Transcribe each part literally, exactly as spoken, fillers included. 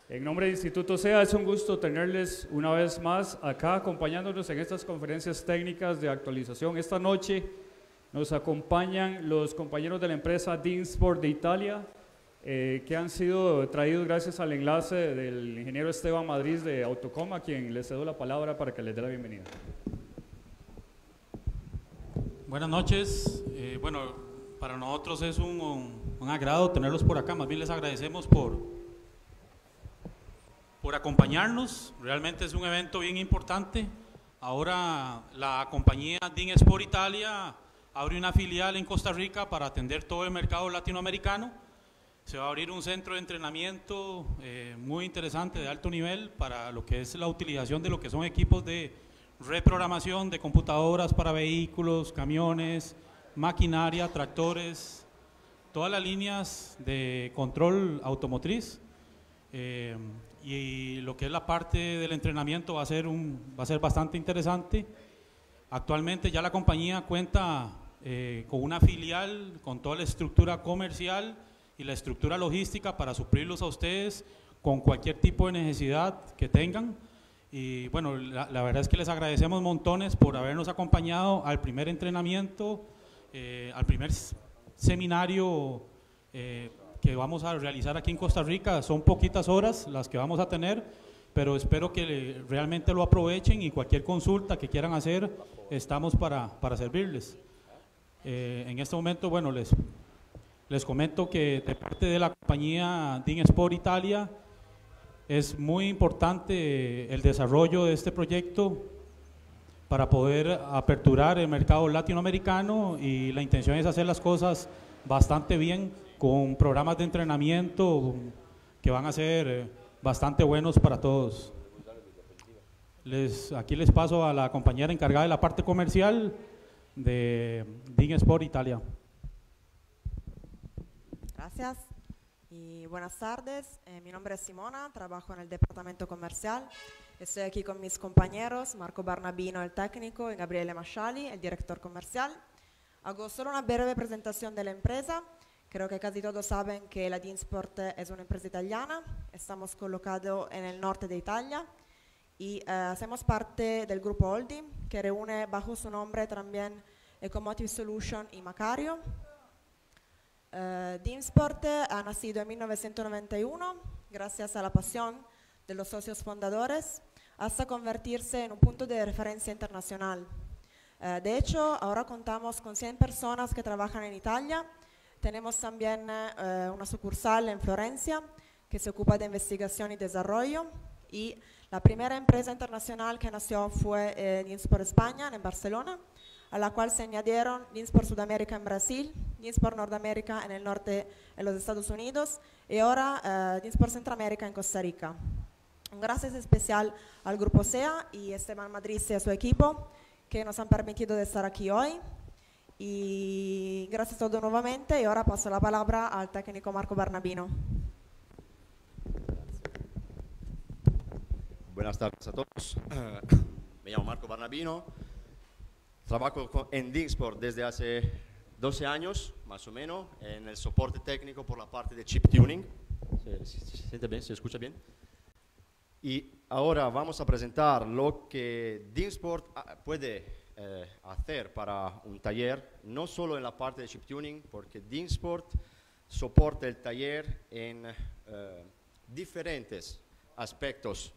En nombre del Instituto SEA es un gusto tenerles una vez más acá acompañándonos en estas conferencias técnicas de actualización. Esta noche nos acompañan los compañeros de la empresa Dinsport de Italia, eh, que han sido traídos gracias al enlace del ingeniero Esteban Madrid de Autocom, a quien le cedo la palabra para que les dé la bienvenida. Buenas noches. Eh, bueno, para nosotros es un, un, un agrado tenerlos por acá. Más bien les agradecemos por, por acompañarnos. Realmente es un evento bien importante. Ahora la compañía Dinsport Italia abre una filial en Costa Rica para atender todo el mercado latinoamericano. Se va a abrir un centro de entrenamiento eh, muy interesante de alto nivel para lo que es la utilización de lo que son equipos de reprogramación de computadoras para vehículos, camiones, maquinaria, tractores, todas las líneas de control automotriz, eh, y lo que es la parte del entrenamiento va a ser, un, va a ser bastante interesante. Actualmente ya la compañía cuenta eh, con una filial, con toda la estructura comercial y la estructura logística para suplirlos a ustedes con cualquier tipo de necesidad que tengan. Y bueno, la, la verdad es que les agradecemos montones por habernos acompañado al primer entrenamiento, eh, al primer seminario eh, que vamos a realizar aquí en Costa Rica. Son poquitas horas las que vamos a tener, pero espero que realmente lo aprovechen y cualquier consulta que quieran hacer, estamos para, para servirles. Eh, en este momento, bueno, les, les comento que de parte de la compañía Dinsport Italia, es muy importante el desarrollo de este proyecto para poder aperturar el mercado latinoamericano, y la intención es hacer las cosas bastante bien con programas de entrenamiento que van a ser bastante buenos para todos. Les, aquí les paso a la compañera encargada de la parte comercial de Dinsport Italia. Gracias. Y buenas tardes, eh, mi nombre es Simona, trabajo en el departamento comercial. Estoy aquí con mis compañeros, Marco Barnabino, el técnico, y Gabriele Masciali, el director comercial. Hago solo una breve presentación de la empresa. Creo que casi todos saben que la Dinsport es una empresa italiana. Estamos colocados en el norte de Italia y eh, hacemos parte del grupo Holding, que reúne bajo su nombre también Ecomotive Solution y Macario. Uh, Dinsport ha nacido en mil novecientos noventa y uno gracias a la pasión de los socios fundadores hasta convertirse en un punto de referencia internacional. Uh, de hecho, ahora contamos con cien personas que trabajan en Italia. Tenemos también uh, una sucursal en Florencia que se ocupa de investigación y desarrollo, y la primera empresa internacional que nació fue eh, Dinsport España en Barcelona, a la cual se añadieron Dinsport Sudamérica en Brasil, Dinsport Nordamérica en el norte de los Estados Unidos y ahora uh, Dinsport Centroamérica en Costa Rica. Un gracias especial al Grupo SEA y Esteban Madrid y a su equipo que nos han permitido de estar aquí hoy. Y gracias a todos nuevamente, y ahora paso la palabra al técnico Marco Barnabino. Buenas tardes a todos. Me llamo Marco Barnabino. Trabajo en Dinsport desde hace doce años, más o menos, en el soporte técnico por la parte de chip tuning. ¿Se, se, se siente bien? ¿Se escucha bien? Y ahora vamos a presentar lo que Dinsport puede eh, hacer para un taller, no solo en la parte de chip tuning, porque Dinsport soporta el taller en eh, diferentes aspectos.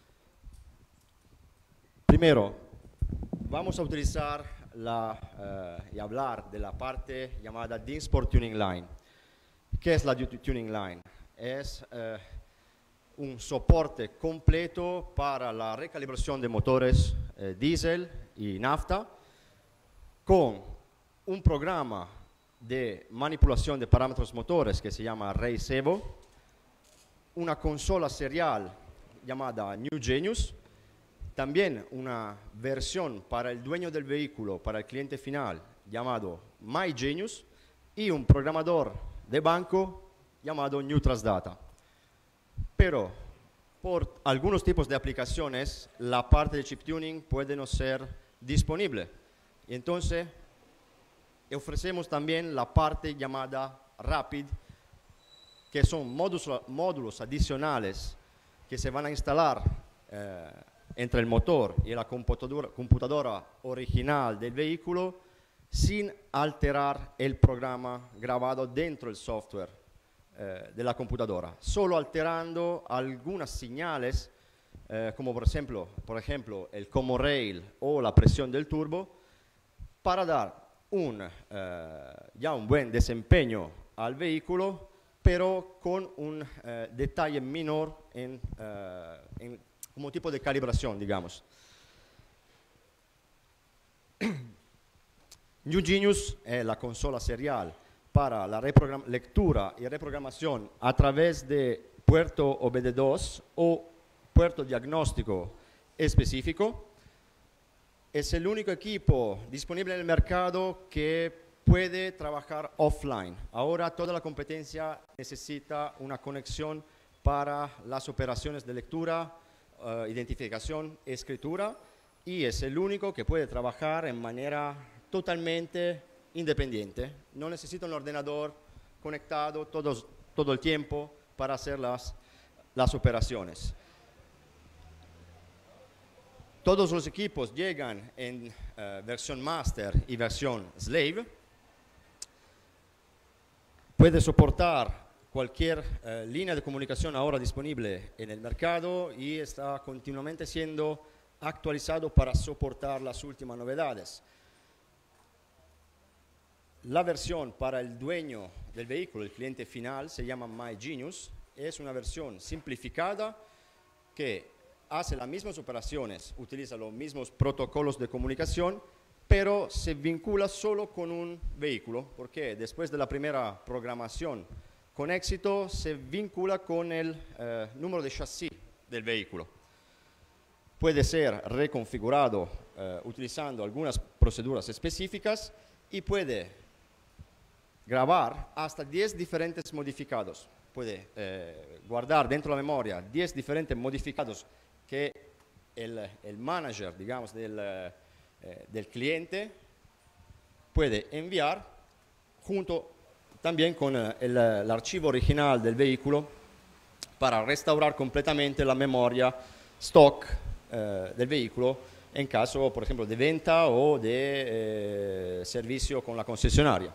Primero, vamos a utilizar la, uh, y hablar de la parte llamada Dinsport Tuning Line. ¿Qué es la Tuning Line? Es uh, un soporte completo para la recalibración de motores uh, diésel y nafta, con un programa de manipulación de parámetros motores que se llama Race Evo, una consola serial llamada New Genius, también una versión para el dueño del vehículo, para el cliente final, llamado MyGenius, y un programador de banco llamado NewTransData. Pero por algunos tipos de aplicaciones, la parte de chip tuning puede no ser disponible. Y entonces, ofrecemos también la parte llamada Rapid, que son módulos, módulos adicionales que se van a instalar eh, entre el motor y la computadora, computadora original del vehículo sin alterar el programa grabado dentro el software eh, de la computadora, solo alterando algunas señales eh, como por ejemplo, por ejemplo el como rail o la presión del turbo para dar un, eh, ya un buen desempeño al vehículo, pero con un eh, detalle menor en, eh, en, como tipo de calibración, digamos. New Genius es la consola serial para la lectura y reprogramación a través de puerto O B D dos o puerto diagnóstico específico. Es el único equipo disponible en el mercado que puede trabajar offline. Ahora toda la competencia necesita una conexión para las operaciones de lectura, uh, identificación, escritura, y es el único que puede trabajar en manera totalmente independiente. No necesita un ordenador conectado todos, todo el tiempo para hacer las, las operaciones. Todos los equipos llegan en uh, versión Master y versión Slave. Puede soportar cualquier uh, línea de comunicación ahora disponible en el mercado y está continuamente siendo actualizado para soportar las últimas novedades. La versión para el dueño del vehículo, el cliente final, se llama My Genius. Es una versión simplificada que hace las mismas operaciones, utiliza los mismos protocolos de comunicación, pero se vincula solo con un vehículo, porque después de la primera programación con éxito se vincula con el eh, número de chasis del vehículo. Puede ser reconfigurado eh, utilizando algunas proceduras específicas y puede grabar hasta diez diferentes modificados. Puede eh, guardar dentro de la memoria diez diferentes modificados que el, el manager, digamos, del, eh, del cliente puede enviar junto también con eh, el, el archivo original del vehículo para restaurar completamente la memoria stock eh, del vehículo en caso, por ejemplo, de venta o de eh, servicio con la concesionaria.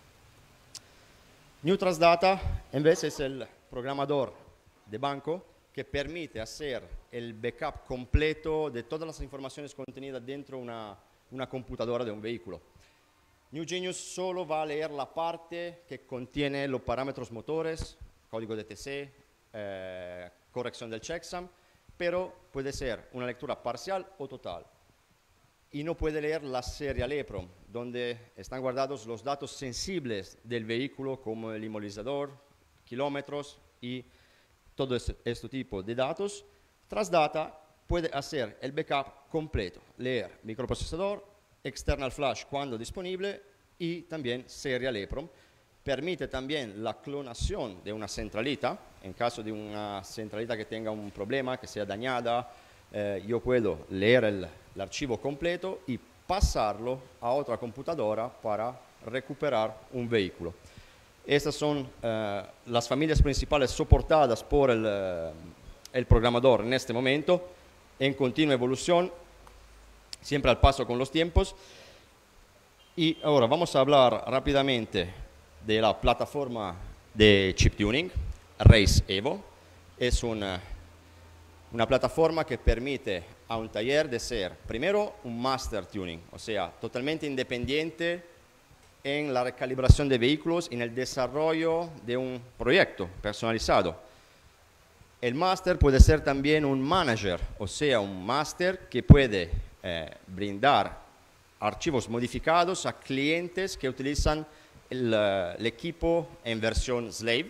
New Transdata, en vez, es el programador de banco que permite hacer el backup completo de todas las informaciones contenidas dentro de una, una computadora de un vehículo. New Genius solo va a leer la parte que contiene los parámetros motores, código D T C, eh, corrección del checksum, pero puede ser una lectura parcial o total. Y no puede leer la serial EEPROM, donde están guardados los datos sensibles del vehículo, como el inmovilizador, kilómetros y todo este, este tipo de datos. Transdata puede hacer el backup completo, leer microprocesador, external flash cuando disponible y también serial EEPROM. Permite también la clonación de una centralita, en caso de una centralita que tenga un problema, que sea dañada, eh, yo puedo leer el, el archivo completo y pasarlo a otra computadora para recuperar un vehículo. Estas son uh, las familias principales soportadas por el, uh, el programador en este momento, en continua evolución, siempre al paso con los tiempos. Y ahora vamos a hablar rápidamente de la plataforma de chip tuning, Race Evo. Es una, una plataforma que permite a un taller de ser, primero, un master tuning, o sea, totalmente independiente en la recalibración de vehículos y en el desarrollo de un proyecto personalizado. El máster puede ser también un manager, o sea, un máster que puede eh, brindar archivos modificados a clientes que utilizan el, uh, el equipo en versión Slave.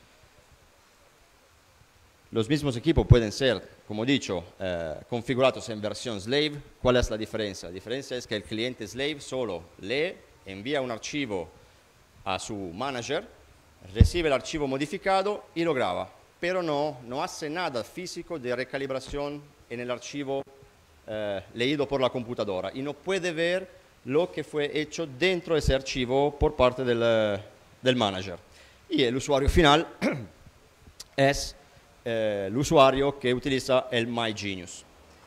Los mismos equipos pueden ser, como he dicho, eh, configurados en versión Slave. ¿Cuál es la diferencia? La diferencia es que el cliente Slave solo lee, envía un archivo a su manager, recibe el archivo modificado y lo graba, pero no, no hace nada físico de recalibración en el archivo eh, leído por la computadora y no puede ver lo que fue hecho dentro de ese archivo por parte del, del manager. Y el usuario final es eh, el usuario que utiliza el MyGenius.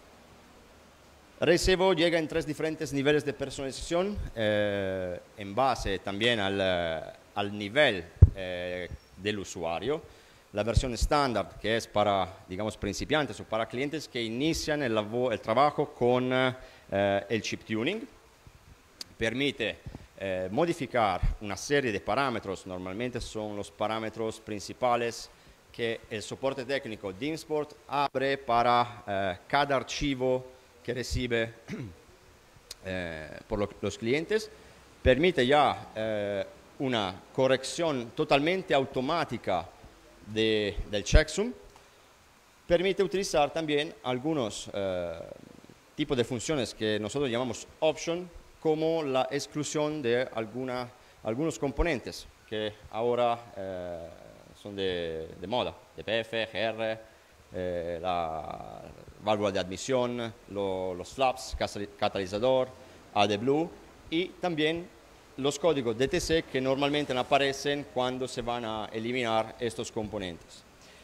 Recibo llega en tres diferentes niveles de personalización, eh, en base también al, al nivel eh, del usuario. La versión estándar, que es para, digamos, principiantes o para clientes que inician el, el trabajo con eh, el chip tuning, permite eh, modificar una serie de parámetros. Normalmente son los parámetros principales que el soporte técnico DINSPORT abre para eh, cada archivo que recibe eh, por lo, los clientes. Permite ya eh, una corrección totalmente automática de, del checksum. Permite utilizar también algunos eh, tipos de funciones que nosotros llamamos option, como la exclusión de alguna, algunos componentes que ahora eh, son de, de moda, D P F, G R, eh, la válvula de admisión, lo, los flaps, catalizador, AdBlue y también los códigos D T C que normalmente no aparecen cuando se van a eliminar estos componentes.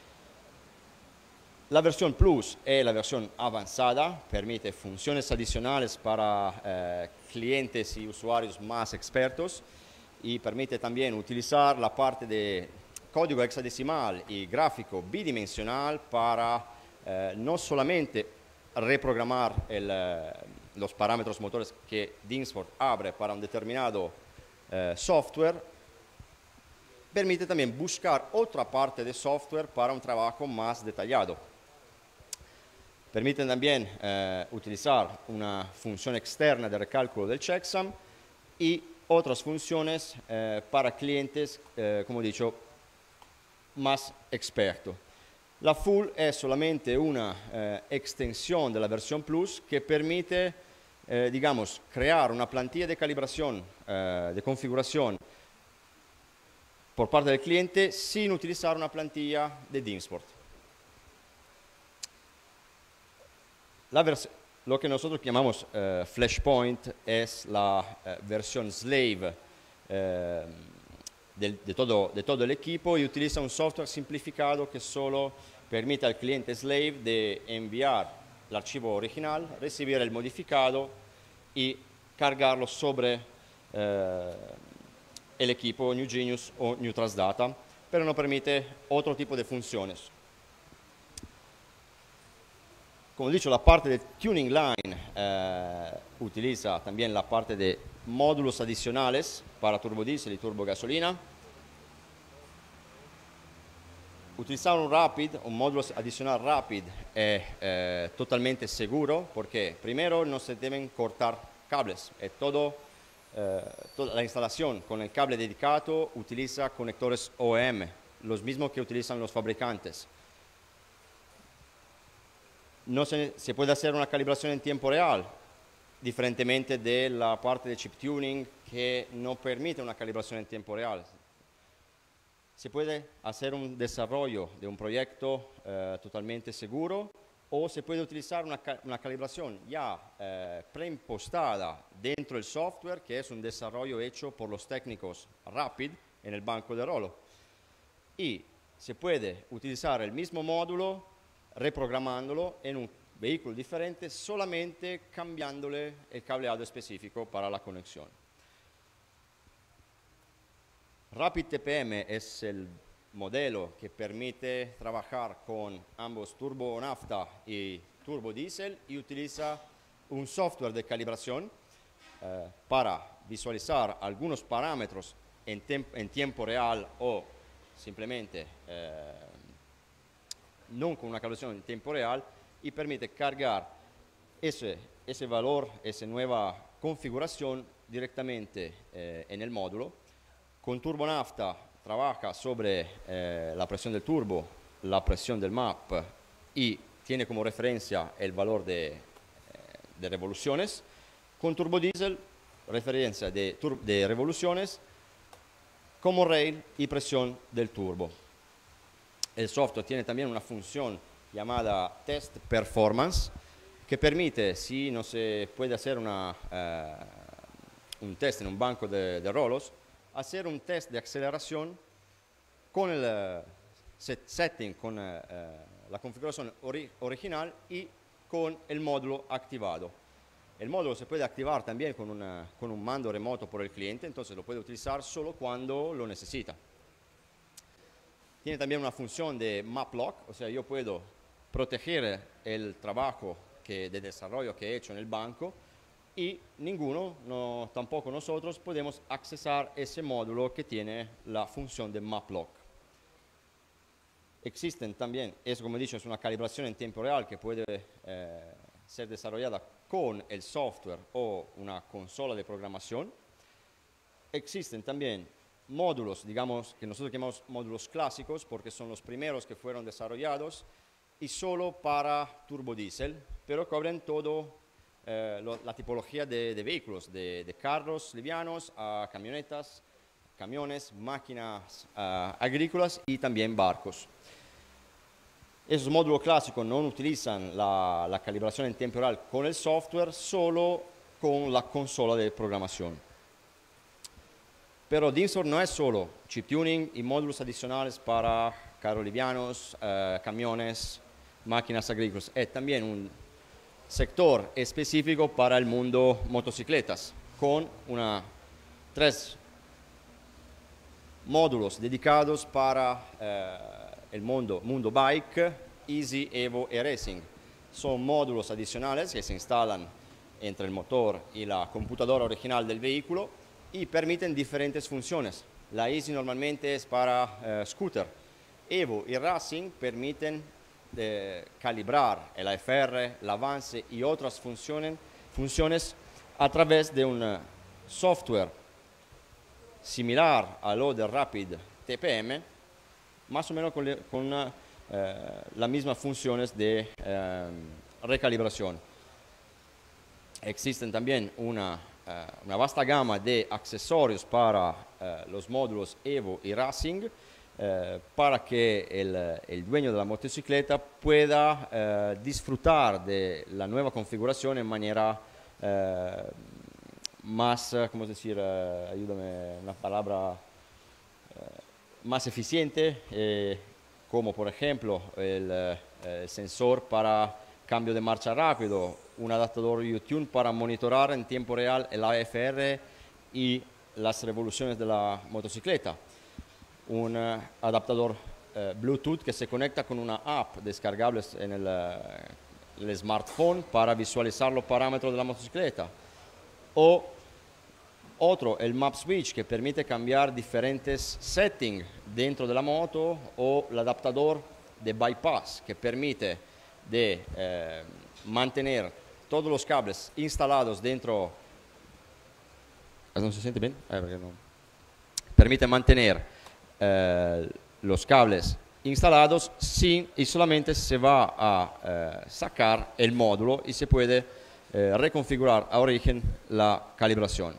La versión Plus es la versión avanzada, permite funciones adicionales para eh, clientes y usuarios más expertos y permite también utilizar la parte de código hexadecimal y gráfico bidimensional para eh, no solamente reprogramar el, eh, los parámetros motores que DINSPORT abre para un determinado eh, software, permite también buscar otra parte de software para un trabajo más detallado. Permite también eh, utilizar una función externa de recálculo del checksum y otras funciones eh, para clientes, eh, como he dicho, más expertos. La Full es solamente una eh, extensión de la versión Plus que permite, eh, digamos, crear una plantilla de calibración, eh, de configuración por parte del cliente sin utilizar una plantilla de DINSPORT. La lo que nosotros llamamos eh, Flashpoint es la eh, versión slave eh, del, de, todo, de todo el equipo y utiliza un software simplificado que solo permite al cliente slave de enviar el archivo original, recibir el modificado y cargarlo sobre eh, el equipo New Genius o New Transdata, pero no permite otro tipo de funciones. Como he dicho, la parte de Tuning Line eh, utiliza también la parte de módulos adicionales para turbodiesel y turbogasolina. Utilizar un Rapid, un módulo adicional Rapid es eh, totalmente seguro porque primero no se deben cortar cables. Es todo, eh, toda la instalación con el cable dedicado utiliza conectores O E M, los mismos que utilizan los fabricantes. No se, se puede hacer una calibración en tiempo real, diferentemente de la parte de chip tuning que no permite una calibración en tiempo real. Se puede hacer un desarrollo de un proyecto eh, totalmente seguro o se puede utilizar una, una calibración ya eh, preimpostada dentro del software, que es un desarrollo hecho por los técnicos Rapid en el banco de rolo. Y se puede utilizar el mismo módulo reprogramándolo en un vehículo diferente, solamente cambiándole el cableado específico para la conexión. Rapid T P M es el modelo que permite trabajar con ambos turbo nafta y turbo diésel y utiliza un software de calibración eh, para visualizar algunos parámetros en, en tiempo real o simplemente eh, no con una calibración en tiempo real y permite cargar ese, ese valor, esa nueva configuración directamente eh, en el módulo. Con turbo nafta trabaja sobre eh, la presión del turbo, la presión del M A P y tiene como referencia el valor de, eh, de revoluciones. Con turbo diésel, referencia de, de revoluciones como rail y presión del turbo. El software tiene también una función llamada Test Performance que permite, si no se puede hacer una, eh, un test en un banco de, de rolos, hacer un test de aceleración con el, set setting con eh, la configuración ori original y con el módulo activado. El módulo se puede activar también con, una, con un mando remoto por el cliente, entonces lo puede utilizar solo cuando lo necesita. Tiene también una función de map lock, o sea, yo puedo proteger el trabajo que, de desarrollo que he hecho en el banco y ninguno, no, tampoco nosotros, podemos accesar ese módulo que tiene la función de map lock. Existen también, eso como he dicho, es una calibración en tiempo real que puede eh, ser desarrollada con el software o una consola de programación. Existen también módulos, digamos, que nosotros llamamos módulos clásicos porque son los primeros que fueron desarrollados y solo para turbodiesel, pero cubren todo eh, lo, la tipología de, de vehículos, de, de carros livianos a camionetas, camiones, máquinas uh, agrícolas y también barcos. Esos módulos clásicos no utilizan la, la calibración en tiempo real con el software, solo con la consola de programación. Pero DINSPORT no es solo chip tuning y módulos adicionales para carros livianos, uh, camiones, máquinas agrícolas. Es también un sector específico para el mundo motocicletas, con una, tres módulos dedicados para eh, el mundo, mundo bike, Easy, Evo y Racing. Son módulos adicionales que se instalan entre el motor y la computadora original del vehículo y permiten diferentes funciones. La Easy normalmente es para eh, scooter. Evo y Racing permiten eh, calibrar el A F R, el avance y otras funciones, funciones a través de un uh, software similar a lo del Rapid T P M, más o menos con, le, con uh, eh, las mismas funciones de eh, recalibración. Existen también una, uh, una vasta gama de accesorios para uh, los módulos Evo y Racing, eh, para que el, el dueño de la motocicleta pueda eh, disfrutar de la nueva configuración en manera eh, más, ¿cómo decir? Eh, ayúdame, una palabra eh, más eficiente, eh, como por ejemplo el, eh, el sensor para cambio de marcha rápido, un adaptador U-Tune para monitorar en tiempo real el A F R y las revoluciones de la motocicleta, un uh, adaptador uh, Bluetooth que se conecta con una app descargable en el, uh, el smartphone para visualizar los parámetros de la motocicleta, o otro, el Map Switch, que permite cambiar diferentes settings dentro de la moto, o el adaptador de bypass que permite de eh, mantener todos los cables instalados dentro. ¿No se siente bien? Eh, porque no. Permite mantener eh, los cables instalados sin, y solamente se va a eh, sacar el módulo y se puede eh, reconfigurar a origen la calibración.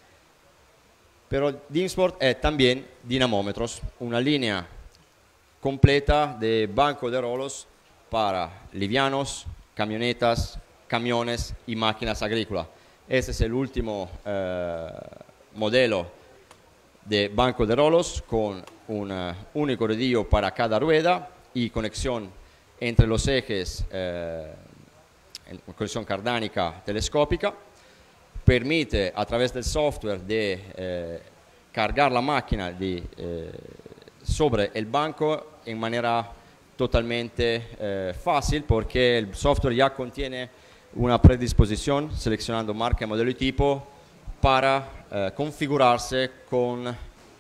Pero DINSPORT es también dinamómetros, una línea completa de banco de rolos para livianos, camionetas, camiones y máquinas agrícolas. Este es el último eh, modelo de banco de rolos con un uh, único rodillo para cada rueda y conexión entre los ejes, eh, conexión cardánica telescópica. Permite a través del software de eh, cargar la máquina de, eh, sobre el banco en manera totalmente eh, fácil, porque el software ya contiene una predisposición seleccionando marca, modelo y tipo para eh, configurarse con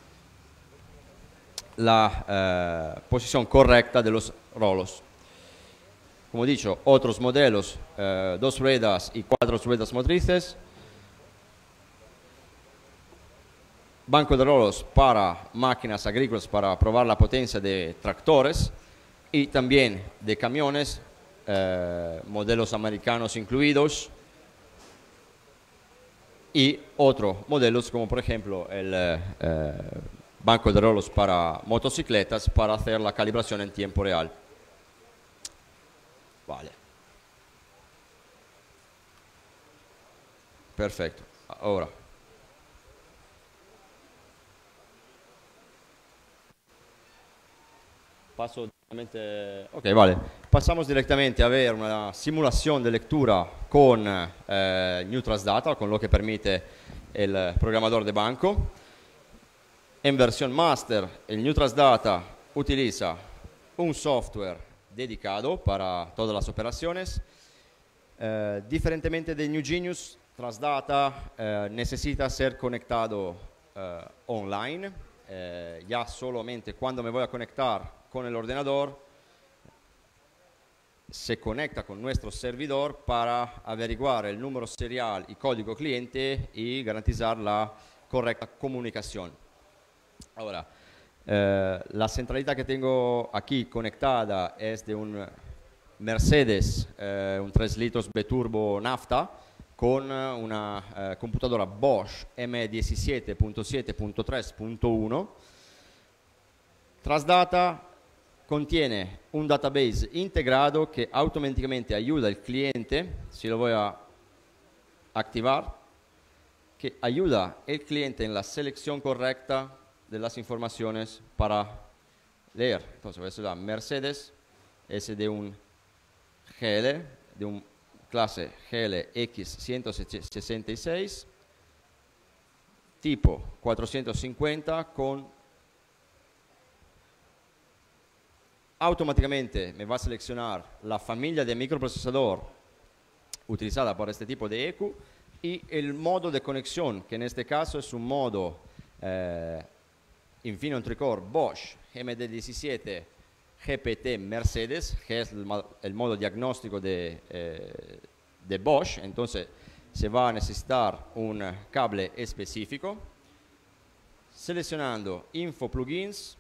la eh, posición correcta de los rolos. Como he dicho, otros modelos, eh, dos ruedas y cuatro ruedas motrices. Banco de rolos para máquinas agrícolas para probar la potencia de tractores y también de camiones, eh, modelos americanos incluidos, y otros modelos como por ejemplo el eh, banco de rolos para motocicletas para hacer la calibración en tiempo real. Vale. Perfecto. Ahora. paso directamente, ok, vale. Pasamos directamente a ver una simulación de lectura con eh, New Transdata, con lo que permite el programador de banco. En versión master, el New Transdata utiliza un software dedicado para todas las operaciones. Eh, diferentemente de New Genius, Transdata eh, necesita ser conectado eh, online. Eh, ya solamente cuando me voy a conectar con el ordenador, se conecta con nuestro servidor para averiguar el número serial y código cliente y garantizar la correcta comunicación. Ahora, eh, la centralita que tengo aquí conectada es de un Mercedes, eh, un tres litros biturbo nafta, con una eh, computadora Bosch M diecisiete punto siete punto tres punto uno. Transdata contiene un database integrado que automáticamente ayuda al cliente, si lo voy a activar, que ayuda al cliente en la selección correcta de las informaciones para leer. Entonces voy a decir Mercedes, es de un G L, de un clase G L X ciento sesenta y seis, tipo cuatrocientos cincuenta, con automáticamente me va a seleccionar la familia de microprocesador utilizada por este tipo de E Q y el modo de conexión, que en este caso es un modo eh, Infineon Tricore Bosch M D diecisiete G P T Mercedes, que es el, el modo diagnóstico de, eh, de Bosch. Entonces se va a necesitar un cable específico. Seleccionando Info Plugins,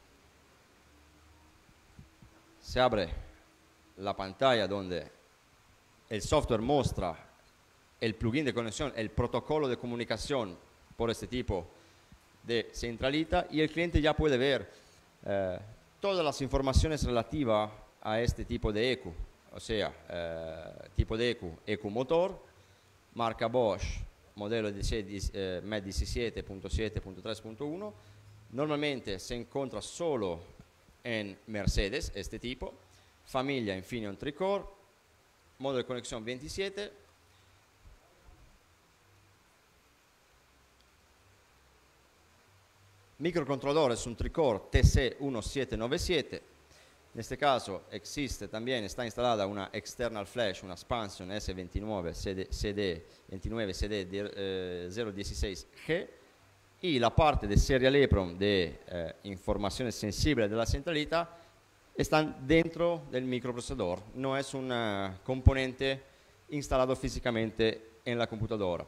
se abre la pantalla donde el software muestra el plugin de conexión, el protocolo de comunicación por este tipo de centralita, y el cliente ya puede ver eh, todas las informaciones relativas a este tipo de E Q, o sea, eh, tipo de E Q, E Q motor, marca Bosch, modelo M E diecisiete punto siete punto tres punto uno, normalmente se encuentra solo en Mercedes, este tipo, familia Infineon Tricore, modo de conexión veintisiete, microcontrolador es un Tricore T C diecisiete noventa y siete. En este caso existe también, está instalada una external flash, una Spansion S veintinueve C D veintinueve C D eh, cero dieciséis G, y la parte de serial EEPROM de eh, informaciones sensibles de la centralita están dentro del microprocesador, no es un uh, componente instalado físicamente en la computadora.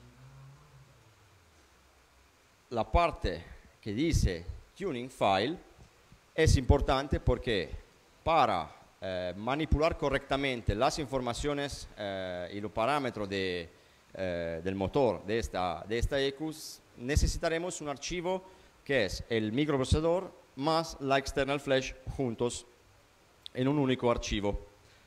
La parte que dice Tuning File es importante porque para eh, manipular correctamente las informaciones eh, y los parámetros de, eh, del motor de esta, de esta E Q, necesitaremos un archivo que es el microprocesador más la external flash juntos en un único archivo.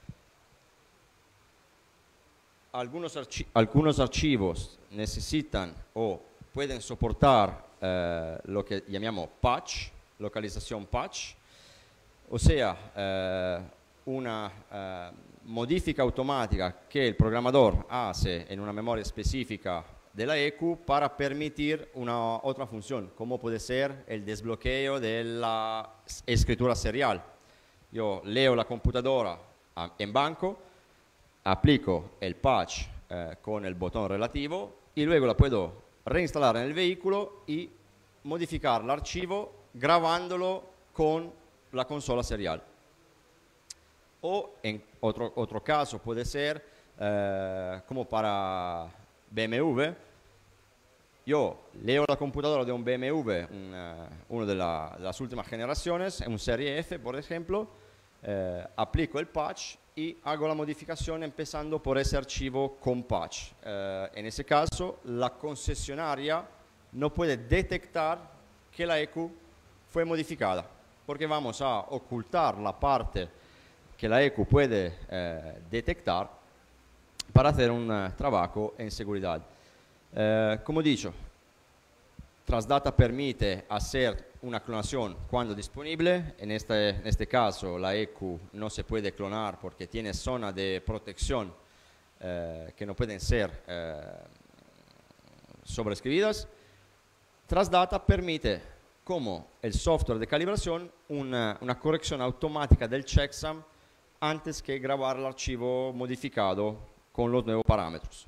Algunos, archi algunos archivos necesitan o pueden soportar eh, lo que llamamos patch, localización patch, o sea, eh, una eh, modifica automática que el programador hace en una memoria específica de la E Q para permitir una otra función, como puede ser el desbloqueo de la escritura serial. Yo leo la computadora a, en banco, aplico el patch eh, con el botón relativo y luego la puedo reinstalar en el vehículo y modificar el archivo grabándolo con la consola serial. O en otro, otro caso puede ser eh, como para B M W, yo leo la computadora de un B M W, una, uno de, la, de las últimas generaciones, un Serie F por ejemplo, eh, aplico el patch y hago la modificación empezando por ese archivo con patch. Eh, en ese caso, la concesionaria no puede detectar que la E Q fue modificada, porque vamos a ocultar la parte que la E Q puede eh, detectar para hacer un uh, trabajo en seguridad. Eh, como dicho, Transdata permite hacer una clonación cuando disponible. En este, en este caso la E Q no se puede clonar porque tiene zona de protección eh, que no pueden ser eh, sobrescritas. Trasdata permite, como el software de calibración, una, una corrección automática del checksum antes que grabar el archivo modificado con los nuevos parámetros.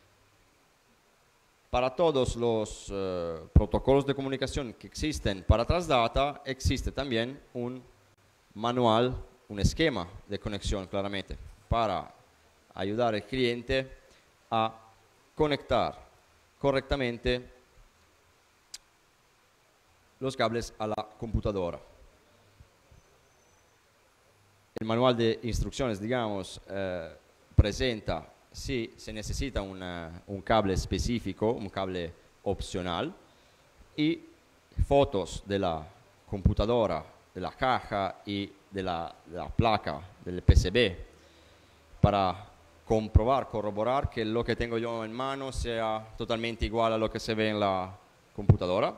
Para todos los uh, protocolos de comunicación que existen para Trasdata, existe también un manual, un esquema de conexión, claramente, para ayudar al cliente a conectar correctamente los cables a la computadora. El manual de instrucciones, digamos, eh, presenta si se necesita una, un cable específico, un cable opcional, y fotos de la computadora, de la caja y de la, de la placa del P C B para comprobar, corroborar que lo que tengo yo en mano sea totalmente igual a lo que se ve en la computadora.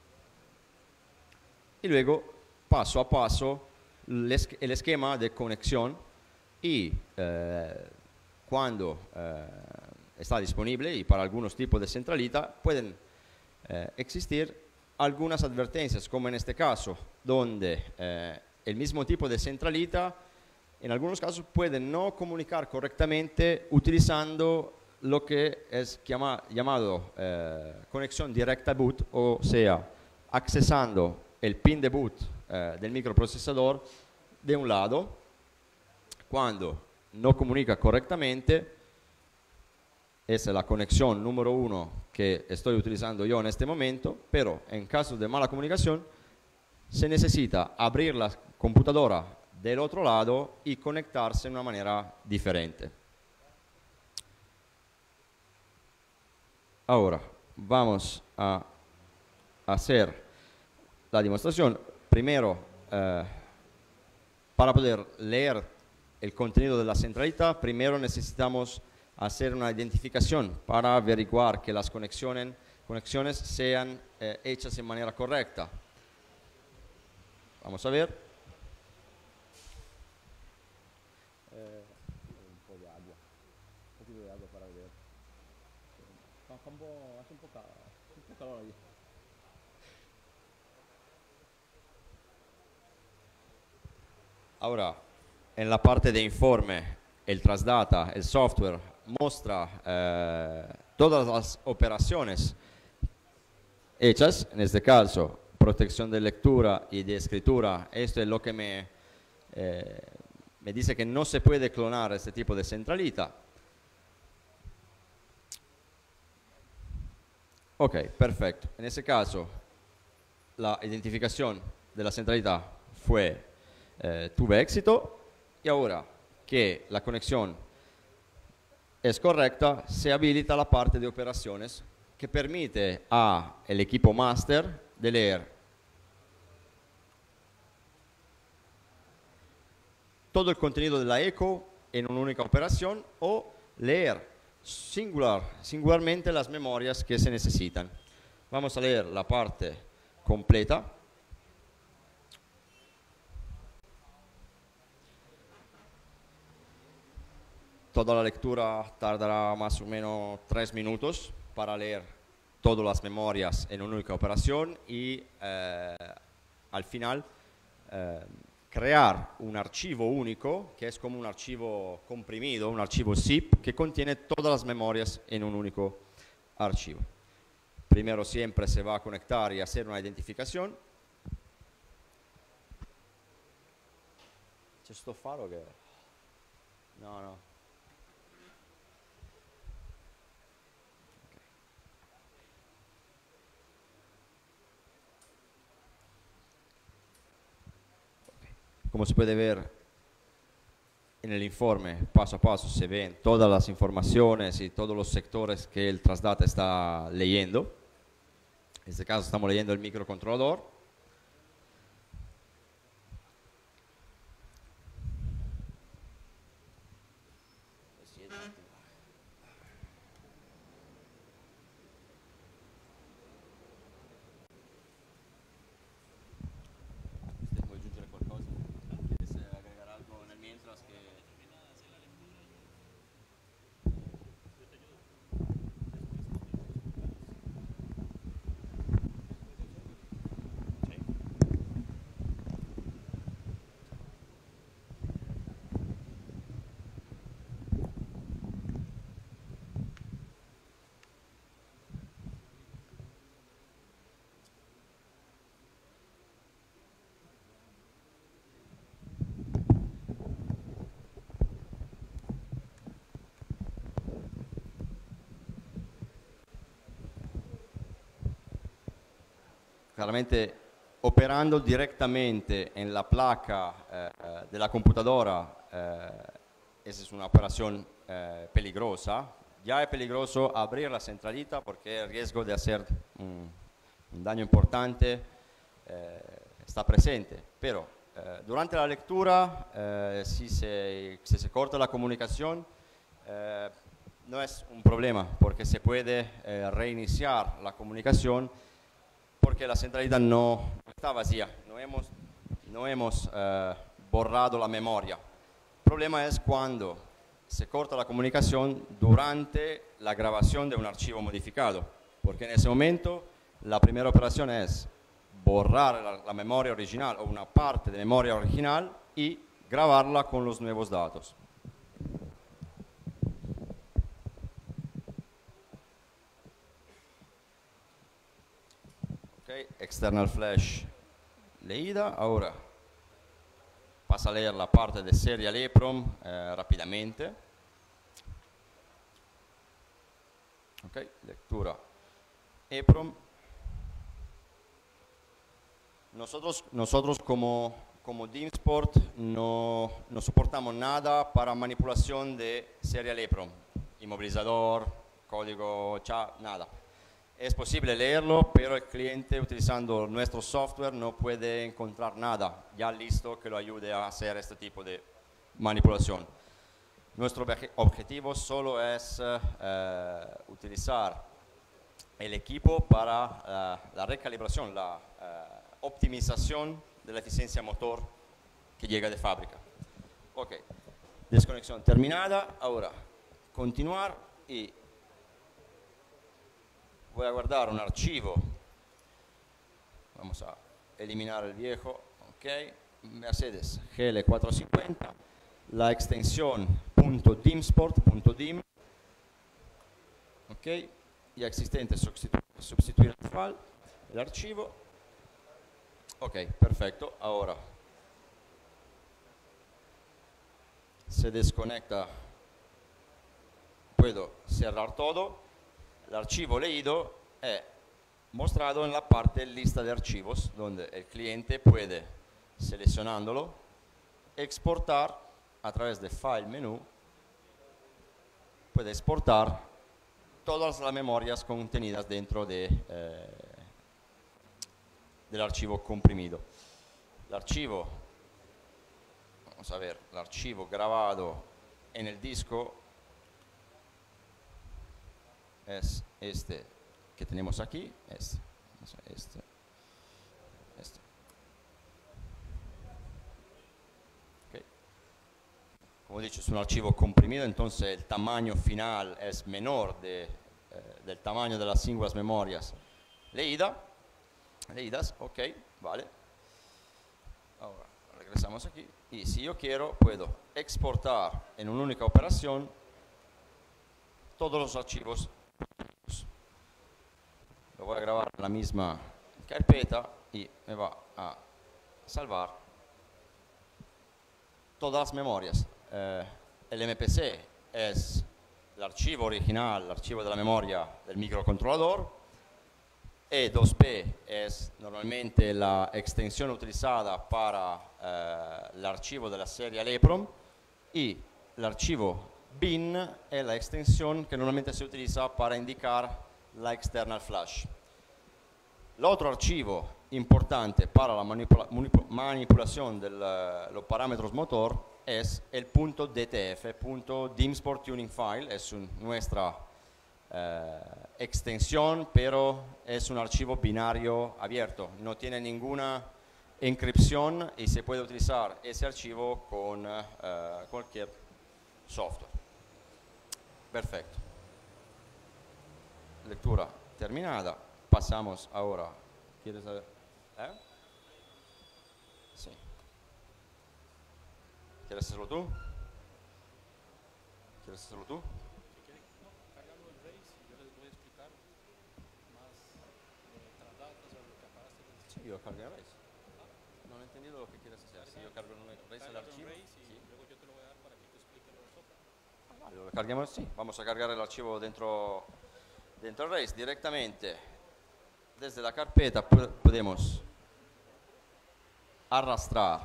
Y luego, paso a paso, el esquema de conexión y eh, cuando eh, está disponible, y para algunos tipos de centralita pueden eh, existir algunas advertencias, como en este caso, donde eh, el mismo tipo de centralita en algunos casos puede no comunicar correctamente utilizando lo que es llama, llamado eh, conexión directa boot, o sea, accesando el pin de boot eh, del microprocesador de un lado. Cuando no comunica correctamente, esa es la conexión número uno que estoy utilizando yo en este momento, pero en caso de mala comunicación se necesita abrir la computadora del otro lado y conectarse de una manera diferente. Ahora vamos a hacer la demostración. Primero, eh, para poder leer el contenido de la centralita, primero necesitamos hacer una identificación para averiguar que las conexiones, conexiones sean eh, hechas de manera correcta. Vamos a ver. Eh, un poco de agua, un poquito de agua para ver. Hace un poco, hace un poco, un poco calor ahí. Ahora, en la parte de informe, el Trasdata, el software, muestra eh, todas las operaciones hechas, en este caso, protección de lectura y de escritura. Esto es lo que me, eh, me dice que no se puede clonar este tipo de centralita. Ok, perfecto. En ese caso, la identificación de la centralita fue, eh, tuve éxito, y ahora que la conexión es correcta, se habilita la parte de operaciones que permite al equipo master de leer todo el contenido de la E C O en una única operación, o leer singular, singularmente las memorias que se necesitan. Vamos a leer la parte completa. Toda la lectura tardará más o menos tres minutos para leer todas las memorias en una única operación y eh, al final eh, crear un archivo único que es como un archivo comprimido, un archivo zip que contiene todas las memorias en un único archivo. Primero siempre se va a conectar y hacer una identificación. ¿C'è sto faro che? No, no. Como se puede ver en el informe, paso a paso se ven todas las informaciones y todos los sectores que el Trasdata está leyendo. En este caso estamos leyendo el microcontrolador. claramente operando directamente en la placa eh, de la computadora, eh, esa es una operación eh, peligrosa. Ya es peligroso abrir la centralita porque el riesgo de hacer un, un daño importante eh, está presente, pero eh, durante la lectura, eh, si, se, si se corta la comunicación, eh, no es un problema porque se puede eh, reiniciar la comunicación porque la centralita no está vacía, no hemos, no hemos eh, borrado la memoria. El problema es cuando se corta la comunicación durante la grabación de un archivo modificado, porque en ese momento la primera operación es borrar la, la memoria original o una parte de memoria original y grabarla con los nuevos datos. Okay, external flash leída. Ahora pasa a leer la parte de serial EEPROM eh, rápidamente. Ok, lectura EEPROM. Nosotros, nosotros como, como DIMSPORT no, no soportamos nada para manipulación de serial EEPROM, inmovilizador, código, cha, nada. Es posible leerlo, pero el cliente utilizando nuestro software no puede encontrar nada ya listo que lo ayude a hacer este tipo de manipulación. Nuestro objetivo solo es eh, utilizar el equipo para eh, la recalibración, la eh, optimización de la eficiencia motor que llega de fábrica. Ok, desconexión terminada. Ahora, continuar y voy a guardar un archivo. Vamos a eliminar el viejo. Ok, Mercedes G L cuatrocientos cincuenta, la extensión .dimsport.dim. Ok, ya existente, sustitu sustituir el file, el archivo. Ok, perfecto. Ahora se desconecta, puedo cerrar todo. El archivo leído es mostrado en la parte lista de archivos, donde el cliente puede, seleccionándolo, exportar a través de File Menú, puede exportar todas las memorias contenidas dentro de, eh, del archivo comprimido. El archivo, vamos a ver, el archivo grabado en el disco es este que tenemos aquí, este, este, este. Okay. Como he dicho, es un archivo comprimido, entonces el tamaño final es menor de, eh, del tamaño de las singulares memorias leída, leídas. Ok, vale. Ahora regresamos aquí y si yo quiero puedo exportar en una única operación todos los archivos. Lo voy a grabar en la misma carpeta y me va a salvar todas las memorias. Eh, el M P C es el archivo original, el archivo de la memoria del microcontrolador. E dos P es normalmente la extensión utilizada para eh, el archivo de la serie EEPROM y el archivo bin es la extensión que normalmente se utiliza para indicar la external flash. El otro archivo importante para la manipula manipulación de los parámetros motor es el punto D T F, punto DIMSPORT Tuning File, es un, nuestra eh, extensión, pero es un archivo binario abierto, no tiene ninguna encripción y se puede utilizar ese archivo con eh, cualquier software. Perfecto. Lectura terminada. Pasamos ahora. ¿Quieres saber? ¿Eh? Sí. ¿Quieres hacerlo tú? ¿Quieres hacerlo tú? Si quieren, no, cárgalo en Race y yo les voy a explicar más eh, tras datos sobre lo que acabaste de decir. Sí, yo cargué a Race. No he entendido lo que quieres hacer. Si yo cargo en Race el archivo. Race y sí. luego yo te lo voy a dar para que tú expliques lo de software. Ah, vale, lo carguemos, sí. Vamos a cargar el archivo dentro, dentro del Race directamente. desde la carpeta podemos arrastrar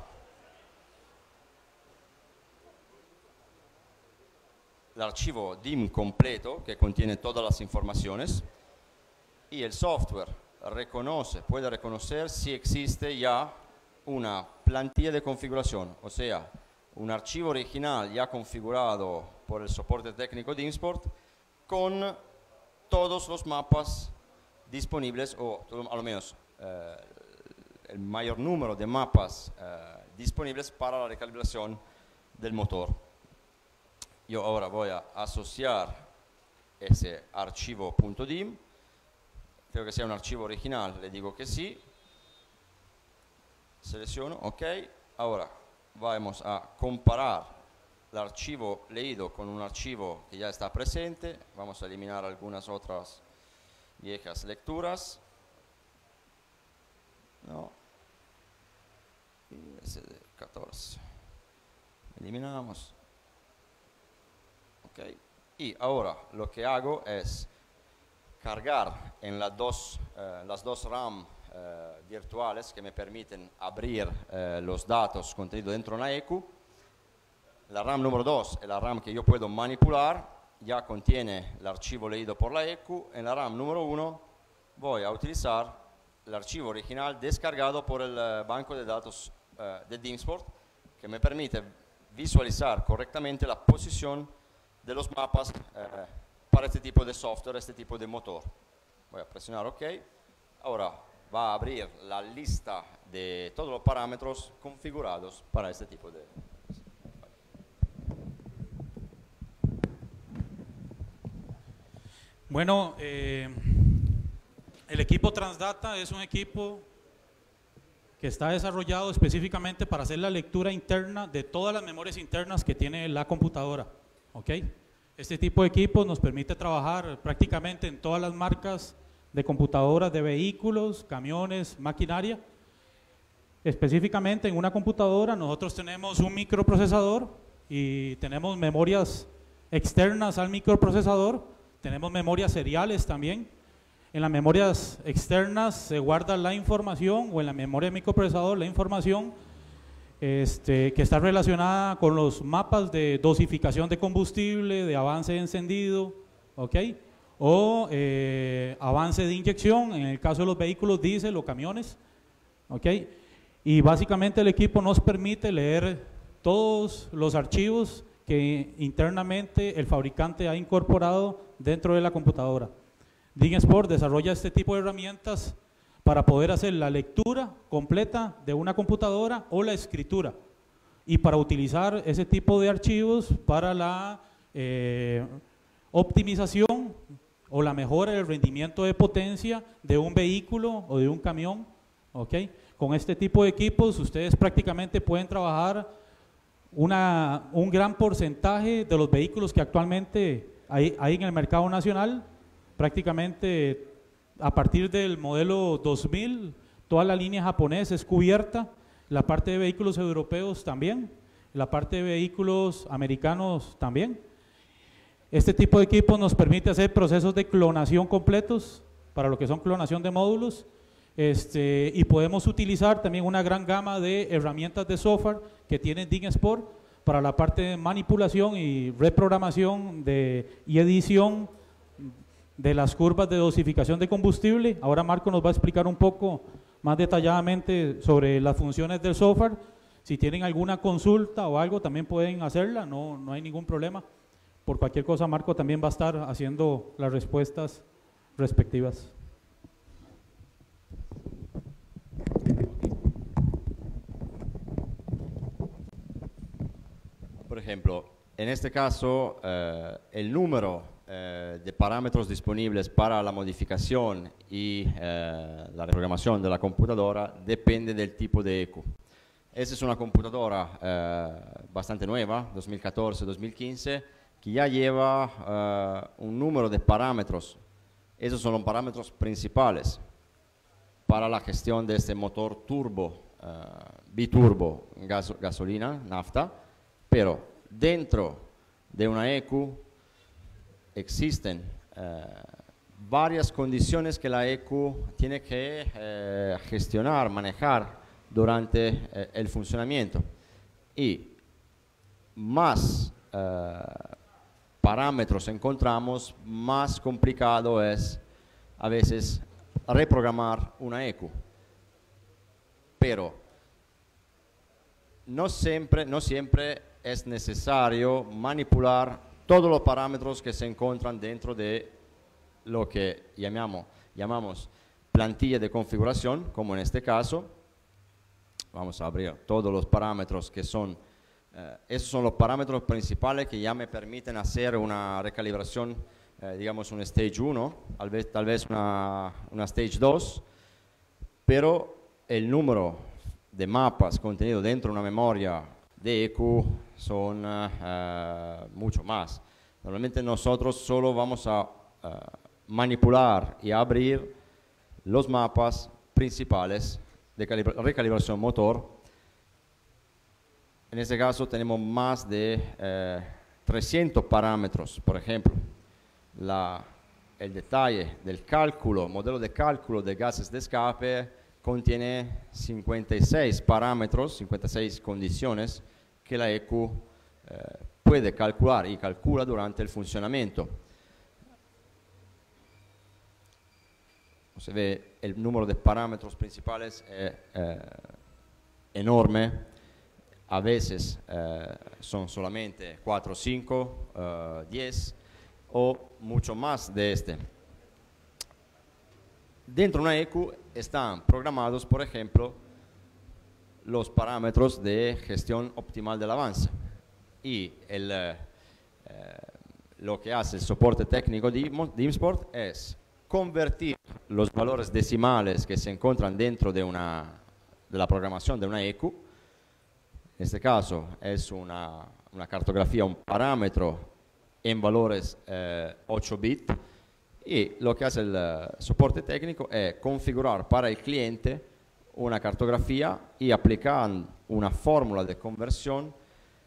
el archivo D I M completo que contiene todas las informaciones y el software reconoce, puede reconocer si existe ya una plantilla de configuración, o sea, un archivo original ya configurado por el soporte técnico de Insport con todos los mapas disponibles, o a lo menos eh, el mayor número de mapas eh, disponibles para la recalibración del motor. Yo ahora voy a asociar ese archivo .dim, creo que sea un archivo original, le digo que sí, selecciono, ok, ahora vamos a comparar el archivo leído con un archivo que ya está presente, vamos a eliminar algunas otras viejas lecturas, no, I S D catorce, eliminamos, ok, y ahora lo que hago es cargar en las dos, eh, las dos RAM eh, virtuales que me permiten abrir eh, los datos contenidos dentro de una E Q. La RAM número dos es la RAM que yo puedo manipular, ya contiene el archivo leído por la E Q. En la RAM número uno voy a utilizar el archivo original descargado por el eh, banco de datos eh, de DIMSport, que me permite visualizar correctamente la posición de los mapas eh, para este tipo de software, este tipo de motor. Voy a presionar OK. Ahora va a abrir la lista de todos los parámetros configurados para este tipo de... Bueno, eh, el equipo Transdata es un equipo que está desarrollado específicamente para hacer la lectura interna de todas las memorias internas que tiene la computadora. ¿Okay? Este tipo de equipos nos permite trabajar prácticamente en todas las marcas de computadoras de vehículos, camiones, maquinaria. Específicamente en una computadora nosotros tenemos un microprocesador y tenemos memorias externas al microprocesador, tenemos memorias seriales también. En las memorias externas se guarda la información, o en la memoria del microprocesador la información Este, que está relacionada con los mapas de dosificación de combustible, de avance de encendido, ¿okay? O eh, avance de inyección, en el caso de los vehículos diésel o camiones, ¿okay? Y básicamente el equipo nos permite leer todos los archivos que internamente el fabricante ha incorporado dentro de la computadora. DINSport desarrolla este tipo de herramientas para poder hacer la lectura completa de una computadora o la escritura, y para utilizar ese tipo de archivos para la eh, optimización o la mejora del rendimiento de potencia de un vehículo o de un camión. ¿Okay? Con este tipo de equipos ustedes prácticamente pueden trabajar una, un gran porcentaje de los vehículos que actualmente hay, hay en el mercado nacional. Prácticamente a partir del modelo dos mil, toda la línea japonesa es cubierta, la parte de vehículos europeos también, la parte de vehículos americanos también. Este tipo de equipos nos permite hacer procesos de clonación completos, para lo que son clonación de módulos, este, y podemos utilizar también una gran gama de herramientas de software que tiene DINSport para la parte de manipulación y reprogramación de, y edición de las curvas de dosificación de combustible. Ahora Marco nos va a explicar un poco más detalladamente sobre las funciones del software. Si tienen alguna consulta o algo también pueden hacerla, no, no hay ningún problema. Por cualquier cosa Marco también va a estar haciendo las respuestas respectivas. Por ejemplo, en este caso eh, el número Eh, de parámetros disponibles para la modificación y eh, la reprogramación de la computadora depende del tipo de E Q. Esta es una computadora eh, bastante nueva, dos mil catorce dos mil quince, que ya lleva eh, un número de parámetros. Esos son los parámetros principales para la gestión de este motor turbo, eh, biturbo, gas gasolina, nafta, pero dentro de una E Q existen eh, varias condiciones que la E Q tiene que eh, gestionar, manejar durante eh, el funcionamiento. Y más eh, parámetros encontramos, más complicado es a veces reprogramar una E Q. Pero no siempre, no siempre es necesario manipular todos los parámetros que se encuentran dentro de lo que llamamos, llamamos plantilla de configuración, como en este caso. Vamos a abrir todos los parámetros que son, eh, esos son los parámetros principales que ya me permiten hacer una recalibración, eh, digamos un stage uno, tal vez, tal vez una, una stage dos, pero el número de mapas contenido dentro de una memoria de E Q son uh, mucho más. Normalmente nosotros solo vamos a uh, manipular y abrir los mapas principales de recalibración motor. En este caso tenemos más de eh, trescientos parámetros, por ejemplo. La, el detalle del cálculo, modelo de cálculo de gases de escape contiene cincuenta y seis parámetros, cincuenta y seis condiciones que la E Q eh, puede calcular y calcula durante el funcionamiento. Se ve el número de parámetros principales es eh, enorme. A veces eh, son solamente cuatro, cinco, diez o mucho más de este. Dentro de una E Q están programados, por ejemplo, los parámetros de gestión optimal del avance. Y el, eh, lo que hace el soporte técnico de DIMSPORT es convertir los valores decimales que se encuentran dentro de, una, de la programación de una E Q. En este caso es una, una cartografía, un parámetro en valores eh, ocho bit. Y lo que hace el uh, soporte técnico es configurar para el cliente una cartografía y aplicar una fórmula de conversión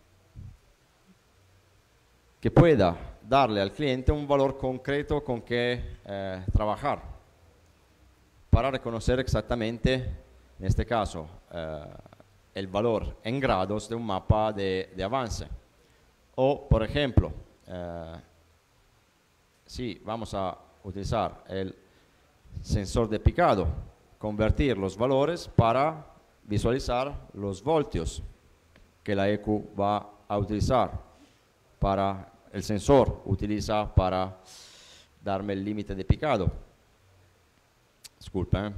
que pueda darle al cliente un valor concreto con que eh, trabajar para reconocer exactamente, en este caso, eh, el valor en grados de un mapa de, de avance. O, por ejemplo, eh, si vamos a utilizar el sensor de picado, convertir los valores para visualizar los voltios que la E Q va a utilizar, para el sensor utiliza para darme el límite de picado. Disculpa, ¿eh?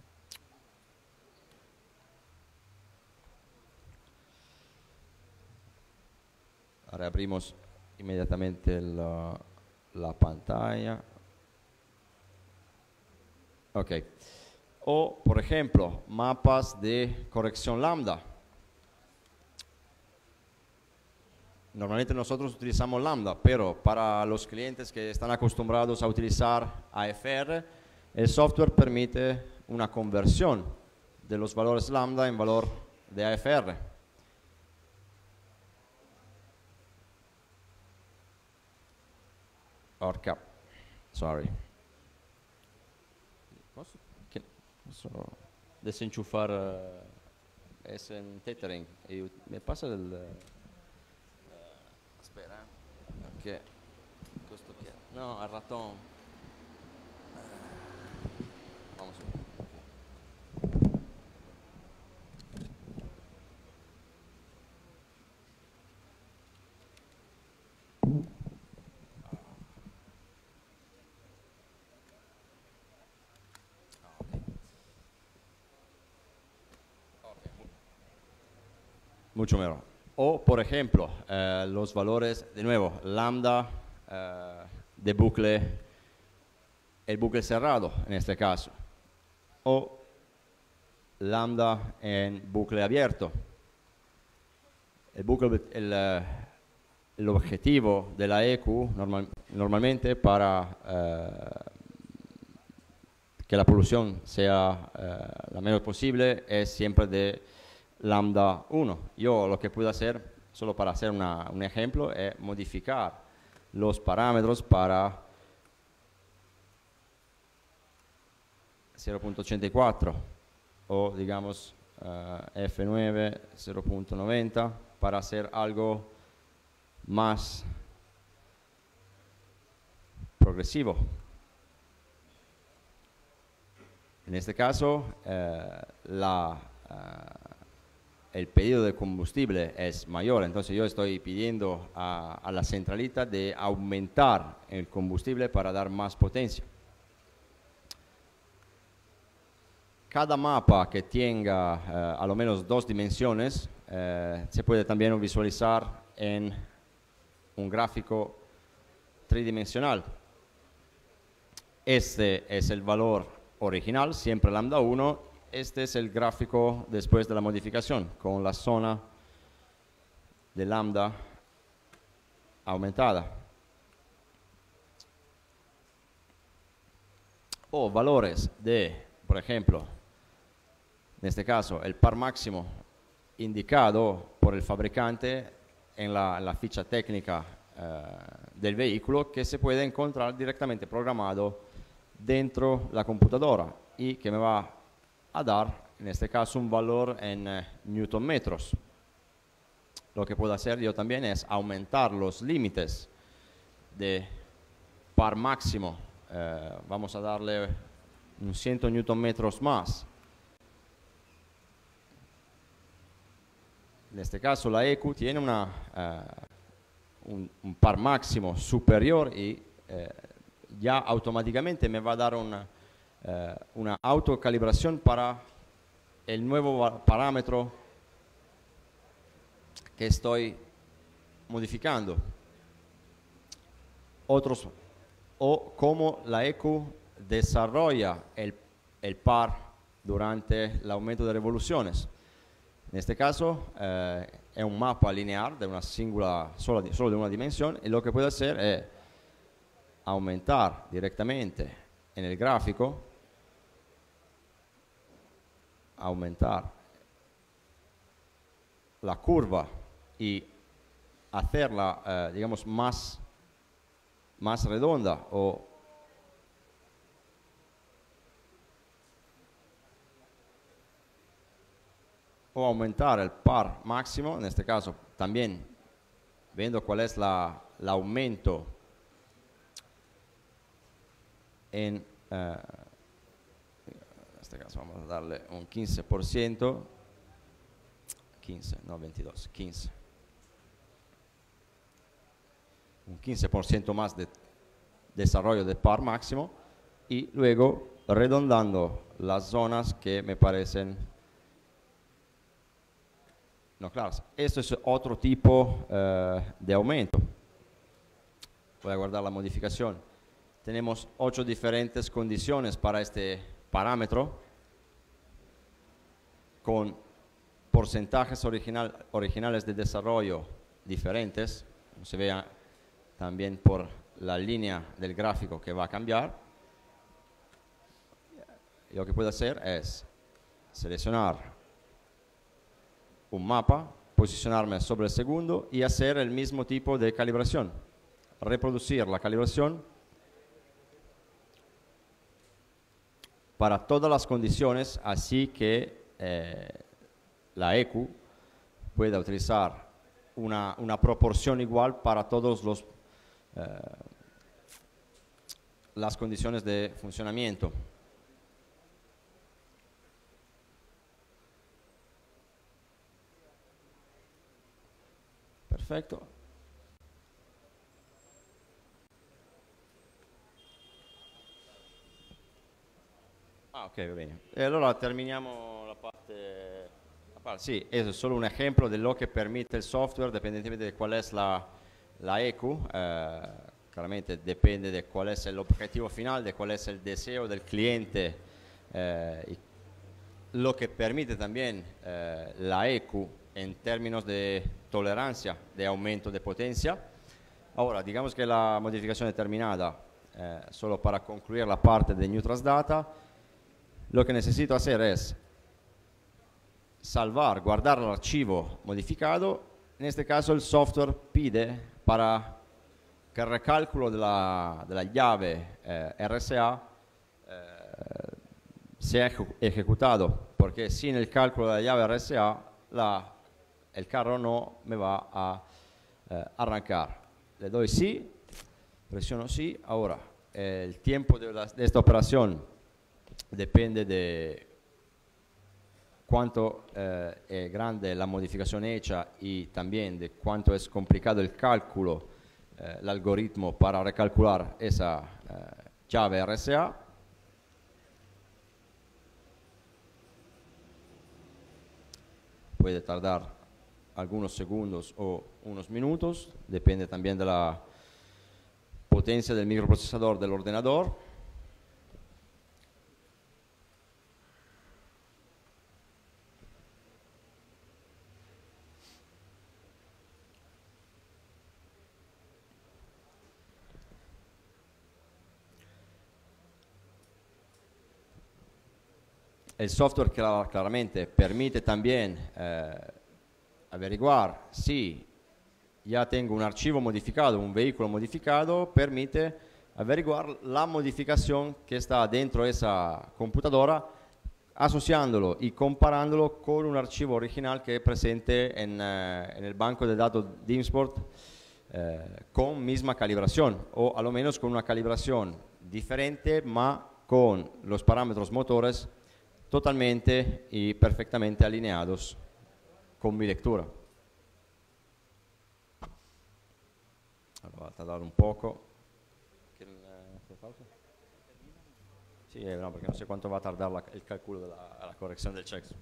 Ahora abrimos inmediatamente la, la pantalla. Ok. O, por ejemplo, mapas de corrección lambda. Normalmente nosotros utilizamos lambda, pero para los clientes que están acostumbrados a utilizar A F R, el software permite una conversión de los valores lambda en valor de A F R. Orca, sorry. Posso, che, posso desenchufar uh, ese en tethering? E me passa del... Uh, aspetta, eh, perché questo che... No, al ratón. Uh, vamos a ver. Mucho mejor. O, por ejemplo, eh, los valores, de nuevo, lambda eh, de bucle, el bucle cerrado en este caso. O lambda en bucle abierto. El, bucle, el, eh, el objetivo de la E Q normal, normalmente para eh, que la polución sea eh, la menor posible es siempre de lambda uno. Yo lo que puedo hacer, solo para hacer una, un ejemplo, es modificar los parámetros para cero punto ochenta y cuatro o digamos uh, F nueve cero punto noventa para hacer algo más progresivo. En este caso, eh, la, uh, el pedido de combustible es mayor, entonces yo estoy pidiendo a, a la centralita de aumentar el combustible para dar más potencia. Cada mapa que tenga uh, a lo menos dos dimensiones uh, se puede también visualizar en un gráfico tridimensional. Este es el valor original, siempre lambda uno. Este es el gráfico después de la modificación, con la zona de lambda aumentada. O valores de, por ejemplo, en este caso, el par máximo indicado por el fabricante en la, la ficha técnica eh, del vehículo, que se puede encontrar directamente programado dentro la computadora y que me va a dar, en este caso, un valor en eh, newton metros. Lo que puedo hacer yo también es aumentar los límites de par máximo. Eh, vamos a darle un cien newton metros más. En este caso, la E Q tiene una, uh, un, un par máximo superior y eh, ya automáticamente me va a dar una, uh, una autocalibración para el nuevo parámetro que estoy modificando. Otros, o cómo la E Q desarrolla el, el par durante el aumento de revoluciones. En este caso eh, es un mapa lineal de una singular, solo, solo de una dimensión, y lo que puedo hacer es aumentar directamente en el gráfico, aumentar la curva y hacerla, eh, digamos, más, más redonda o o aumentar el par máximo, en este caso también viendo cuál es la, el aumento en, uh, en este caso vamos a darle un quince por ciento, quince, no veintidós, quince. Un quince por ciento más de desarrollo de par máximo y luego redondando las zonas que me parecen. No, claro, esto es otro tipo uh, de aumento. Voy a guardar la modificación. Tenemos ocho diferentes condiciones para este parámetro con porcentajes original, originales de desarrollo diferentes. Como se vea también por la línea del gráfico que va a cambiar. Y lo que puedo hacer es seleccionar un mapa, posicionarme sobre el segundo y hacer el mismo tipo de calibración. Reproducir la calibración para todas las condiciones, así que eh, la E Q pueda utilizar una, una proporción igual para todos los eh, las condiciones de funcionamiento. Perfetto. Ah, ok, va bene. E allora terminiamo la parte, la parte. Sì, è solo un esempio di lo che permette il software, dipendentemente di qual è la, la E Q. Eh, claramente dipende di qual è l'obiettivo finale, di qual è il deseo del cliente. Eh, lo que permite también eh, la E Q en términos de tolerancia de aumento de potencia. Ahora, digamos que la modificación es terminada, eh, solo para concluir la parte de New Transdata, lo que necesito hacer es salvar, guardar el archivo modificado. En este caso el software pide para que el recálculo de la, de la llave eh, R S A eh, se ha eje- ejecutado, porque sin el cálculo de la llave R S A, la, el carro no me va a eh, arrancar. Le doy sí, presiono sí. Ahora, eh, el tiempo de, la- de esta operación depende de cuánto eh, es grande la modificación hecha y también de cuánto es complicado el cálculo, eh, el algoritmo para recalcular esa eh, llave R S A. Puede tardar algunos segundos o unos minutos, depende también de la potencia del microprocesador del ordenador. El software clar- claramente permite también eh, averiguar si ya tengo un archivo modificado, un vehículo modificado, permite averiguar la modificación que está dentro de esa computadora, asociándolo y comparándolo con un archivo original que es presente en, eh, en el banco de datos DIMSport eh, con misma calibración o a lo menos con una calibración diferente, ma con los parámetros motores totalmente y perfectamente alineados con mi lectura. Allora, va a tardar un poco. Sì, eh, no, perché non so quanto va a tardare la, il calcolo della la correzione del checksum.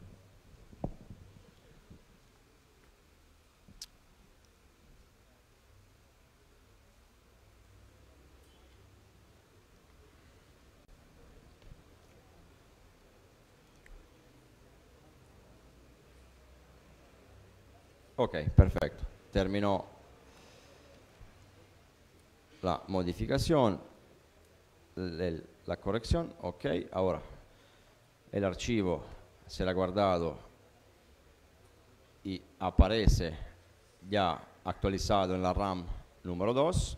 Ok, perfecto. Terminó la modificación, el- la corrección. Ok, ahora el archivo será guardado y aparece ya actualizado en la RAM número dos.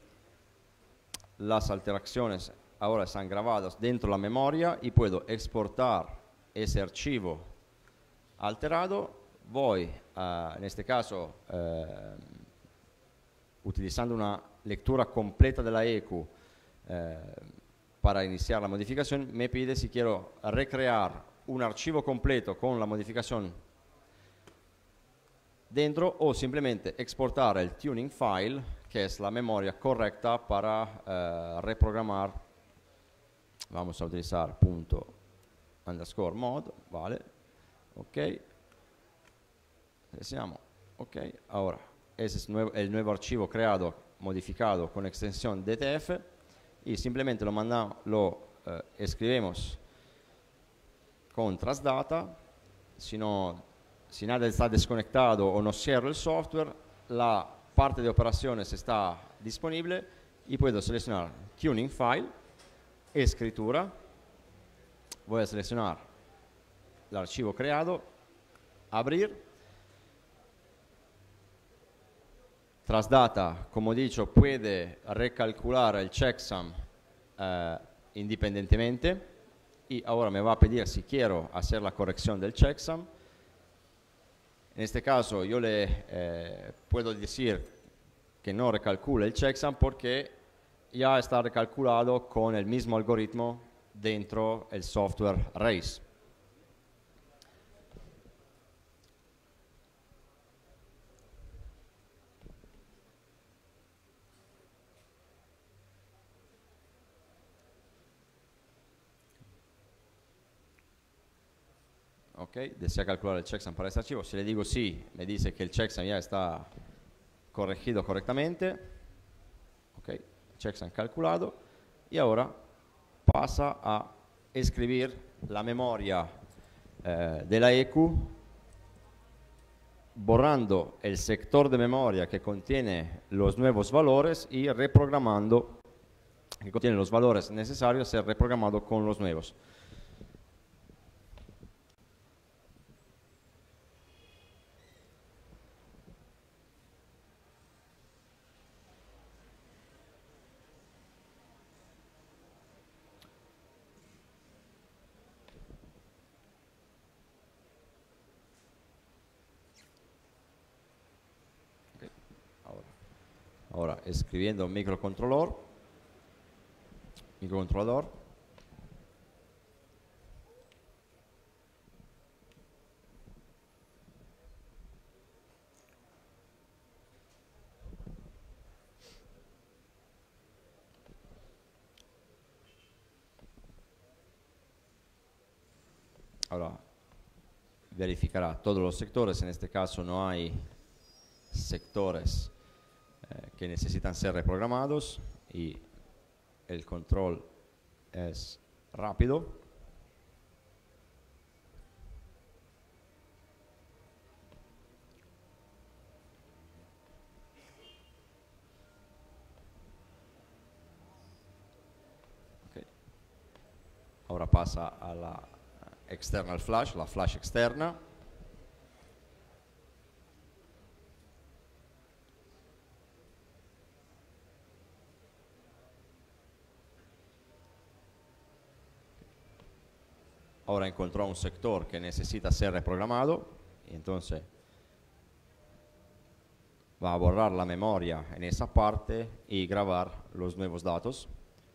Las alteraciones ahora están grabadas dentro la memoria y puedo exportar ese archivo alterado. Voy, eh, en este caso, eh, utilizando una lectura completa de la E Q eh, para iniciar la modificación, me pide si quiero recrear un archivo completo con la modificación dentro o simplemente exportar el tuning file, que es la memoria correcta para eh, reprogramar. Vamos a utilizar punto underscore mod, vale, ok, seleccionamos, ok, ahora ese es nuevo, el nuevo archivo creado, modificado con extensión D T F y simplemente lo mandamos, lo eh, escribimos con Transdata. Si, no, si nada está desconectado o no cierro el software, la parte de operaciones está disponible y puedo seleccionar tuning file, escritura, voy a seleccionar el archivo creado, abrir. Transdata, como he dicho, puede recalcular el checksum eh, independientemente y ahora me va a pedir si quiero hacer la corrección del checksum. En este caso yo le eh, puedo decir que no recalcule el checksum porque ya está recalculado con el mismo algoritmo dentro el software RACE. Ok, desea calcular el checksum para este archivo. Si le digo sí, me dice que el checksum ya está corregido correctamente. Ok, checksum calculado. Y ahora pasa a escribir la memoria eh, de la E Q, borrando el sector de memoria que contiene los nuevos valores y reprogramando, que contiene los valores necesarios a ser reprogramado con los nuevos. Ahora, escribiendo microcontrolador, microcontrolador, ahora verificará todos los sectores. En este caso no hay sectores eh, que necesitan ser reprogramados y el control es rápido. Okay. Ahora pasa a la external flash, la flash externa. Ahora encontró un sector que necesita ser reprogramado y entonces va a borrar la memoria en esa parte y grabar los nuevos datos.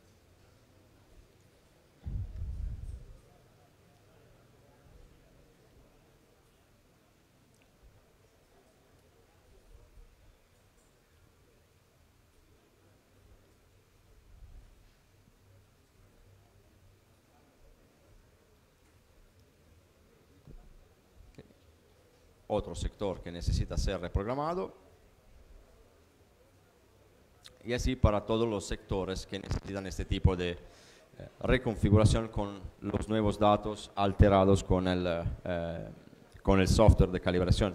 Otro sector que necesita ser reprogramado y así para todos los sectores que necesitan este tipo de eh, reconfiguración con los nuevos datos alterados con el, eh, con el software de calibración.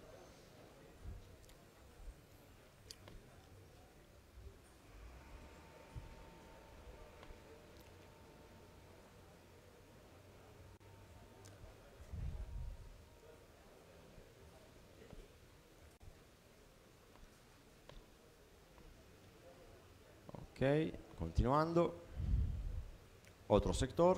Ok, continuando, otro sector.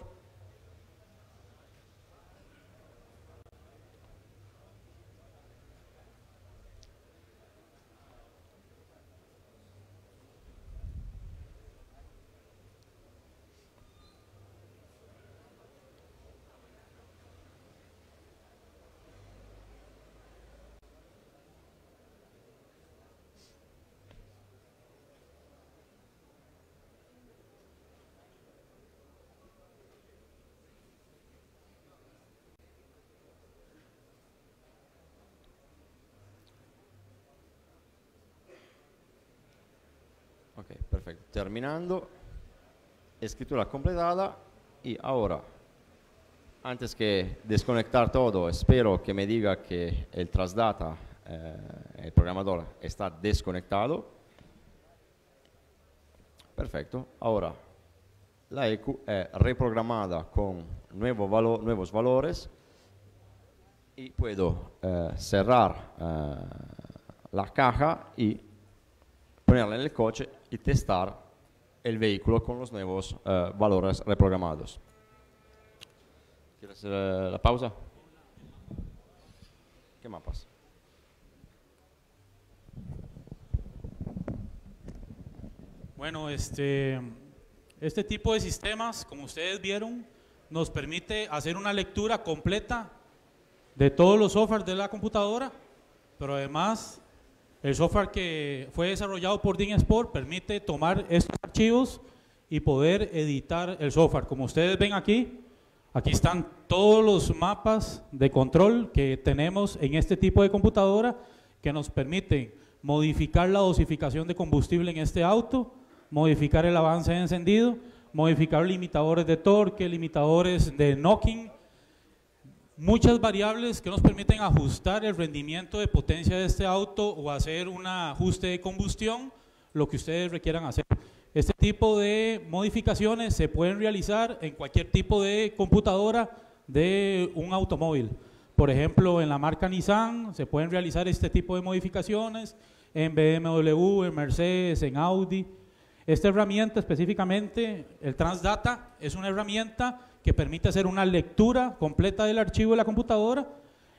Ok, perfecto. Terminando, escritura completada y ahora, antes que desconectar todo, espero que me diga que el Transdata, eh, el programador, está desconectado. Perfecto. Ahora, la E Q es reprogramada con nuevo valo- nuevos valores y puedo eh, cerrar eh, la caja y ponerla en el coche y testar el vehículo con los nuevos uh, valores reprogramados. ¿Quieres hacer uh, la pausa? ¿Qué mapas? Bueno, este, este tipo de sistemas, como ustedes vieron, nos permite hacer una lectura completa de todos los softwares de la computadora, pero además el software que fue desarrollado por DynSport permite tomar estos archivos y poder editar el software. Como ustedes ven aquí, aquí están todos los mapas de control que tenemos en este tipo de computadora que nos permiten modificar la dosificación de combustible en este auto, modificar el avance de encendido, modificar limitadores de torque, limitadores de knocking, muchas variables que nos permiten ajustar el rendimiento de potencia de este auto o hacer un ajuste de combustión, lo que ustedes requieran hacer. Este tipo de modificaciones se pueden realizar en cualquier tipo de computadora de un automóvil. Por ejemplo, en la marca Nissan se pueden realizar este tipo de modificaciones, en B M W, en Mercedes, en Audi. Esta herramienta específicamente, el Transdata, es una herramienta que permite hacer una lectura completa del archivo de la computadora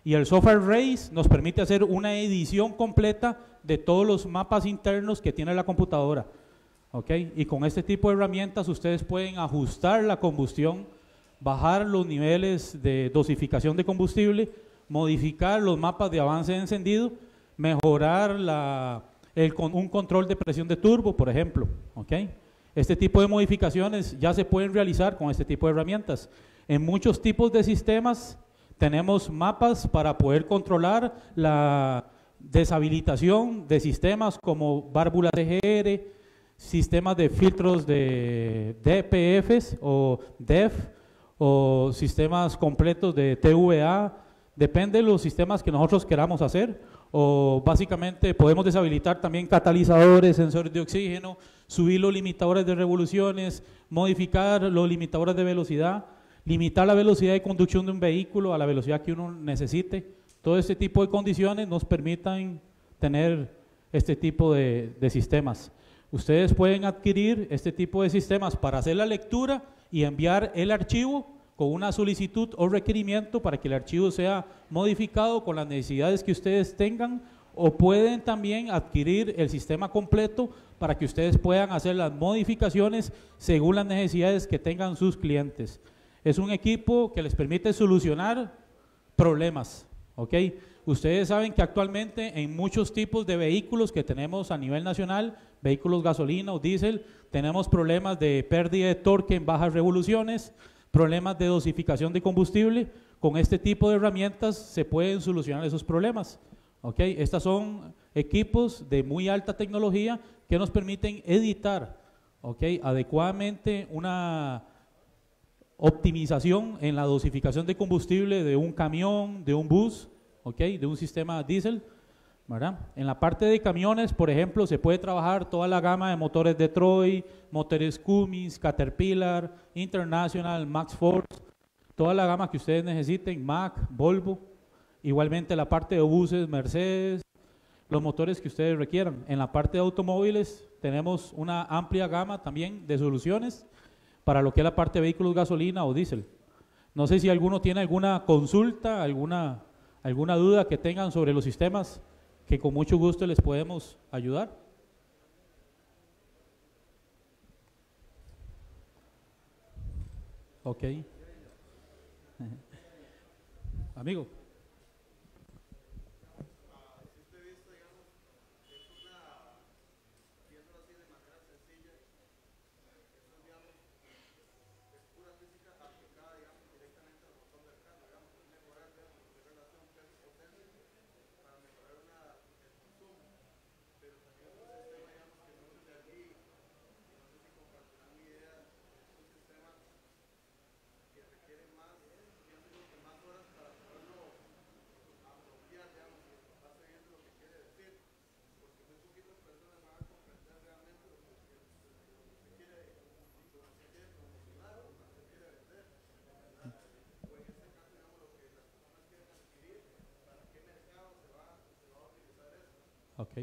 Y el software Race nos permite hacer una edición completa de todos los mapas internos que tiene la computadora. ¿Okay? Y con este tipo de herramientas ustedes pueden ajustar la combustión, bajar los niveles de dosificación de combustible, modificar los mapas de avance de encendido, mejorar la, el, un control de presión de turbo, por ejemplo. ¿Okay? Este tipo de modificaciones ya se pueden realizar con este tipo de herramientas. En muchos tipos de sistemas tenemos mapas para poder controlar la deshabilitación de sistemas como válvulas T G R, sistemas de filtros de D P Fs o D E F, o sistemas completos de T V A, depende de los sistemas que nosotros queramos hacer, o básicamente podemos deshabilitar también catalizadores, sensores de oxígeno, subir los limitadores de revoluciones, modificar los limitadores de velocidad, limitar la velocidad de conducción de un vehículo a la velocidad que uno necesite. Todo este tipo de condiciones nos permitan tener este tipo de, de sistemas. Ustedes pueden adquirir este tipo de sistemas para hacer la lectura y enviar el archivo con una solicitud o requerimiento para que el archivo sea modificado con las necesidades que ustedes tengan, o pueden también adquirir el sistema completo para que ustedes puedan hacer las modificaciones según las necesidades que tengan sus clientes. Es un equipo que les permite solucionar problemas, ¿ok? Ustedes saben que actualmente en muchos tipos de vehículos que tenemos a nivel nacional, vehículos gasolina o diésel, tenemos problemas de pérdida de torque en bajas revoluciones, problemas de dosificación de combustible. Con este tipo de herramientas se pueden solucionar esos problemas, ¿ok? Estos son equipos de muy alta tecnología que nos permiten editar, ¿ok?, adecuadamente una optimización en la dosificación de combustible de un camión, de un bus, ¿ok?, de un sistema diésel, ¿verdad? En la parte de camiones, por ejemplo, se puede trabajar toda la gama de motores Detroit, motores Cummins, Caterpillar, International, Max Force, toda la gama que ustedes necesiten, Mack, Volvo. Igualmente la parte de buses, Mercedes, los motores que ustedes requieran. En la parte de automóviles tenemos una amplia gama también de soluciones para lo que es la parte de vehículos gasolina o diésel. No sé si alguno tiene alguna consulta, alguna, alguna duda que tengan sobre los sistemas, que con mucho gusto les podemos ayudar. Ok. Amigo. Ok.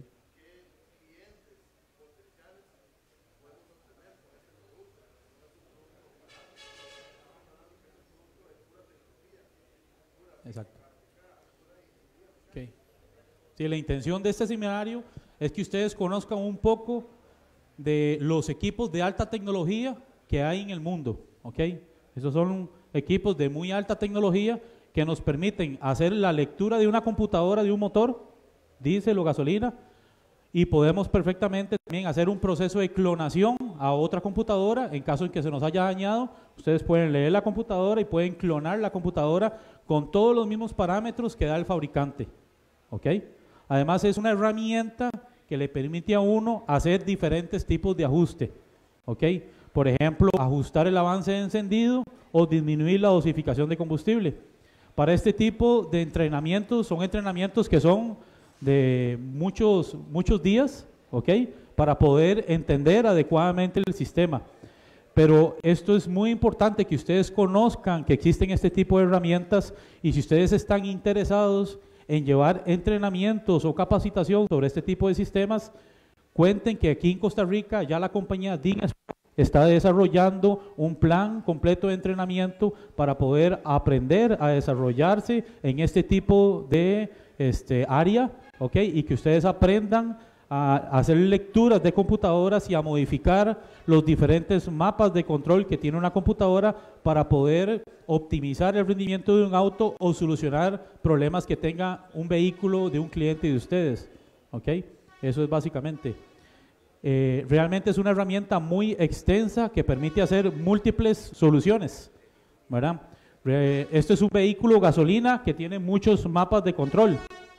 Exacto. Okay. Sí, la intención de este seminario es que ustedes conozcan un poco de los equipos de alta tecnología que hay en el mundo, ¿ok? Esos son equipos de muy alta tecnología que nos permiten hacer la lectura de una computadora, de un motor, diésel o gasolina, y podemos perfectamente también hacer un proceso de clonación a otra computadora. En caso en que se nos haya dañado, ustedes pueden leer la computadora y pueden clonar la computadora con todos los mismos parámetros que da el fabricante, ¿ok? Además es una herramienta que le permite a uno hacer diferentes tipos de ajuste, ¿ok? Por ejemplo, ajustar el avance de encendido o disminuir la dosificación de combustible. Para este tipo de entrenamientos, son entrenamientos que son de muchos, muchos días, ¿ok?, para poder entender adecuadamente el sistema. Pero esto es muy importante que ustedes conozcan que existen este tipo de herramientas, y si ustedes están interesados en llevar entrenamientos o capacitación sobre este tipo de sistemas, cuenten que aquí en Costa Rica ya la compañía DIN está desarrollando un plan completo de entrenamiento para poder aprender a desarrollarse en este tipo de este, área, ¿ok? Y que ustedes aprendan a hacer lecturas de computadoras y a modificar los diferentes mapas de control que tiene una computadora para poder optimizar el rendimiento de un auto o solucionar problemas que tenga un vehículo de un cliente de ustedes, ¿ok? Eso es básicamente. Eh, realmente es una herramienta muy extensa que permite hacer múltiples soluciones, ¿verdad? Eh, este es un vehículo gasolina que tiene muchos mapas de control.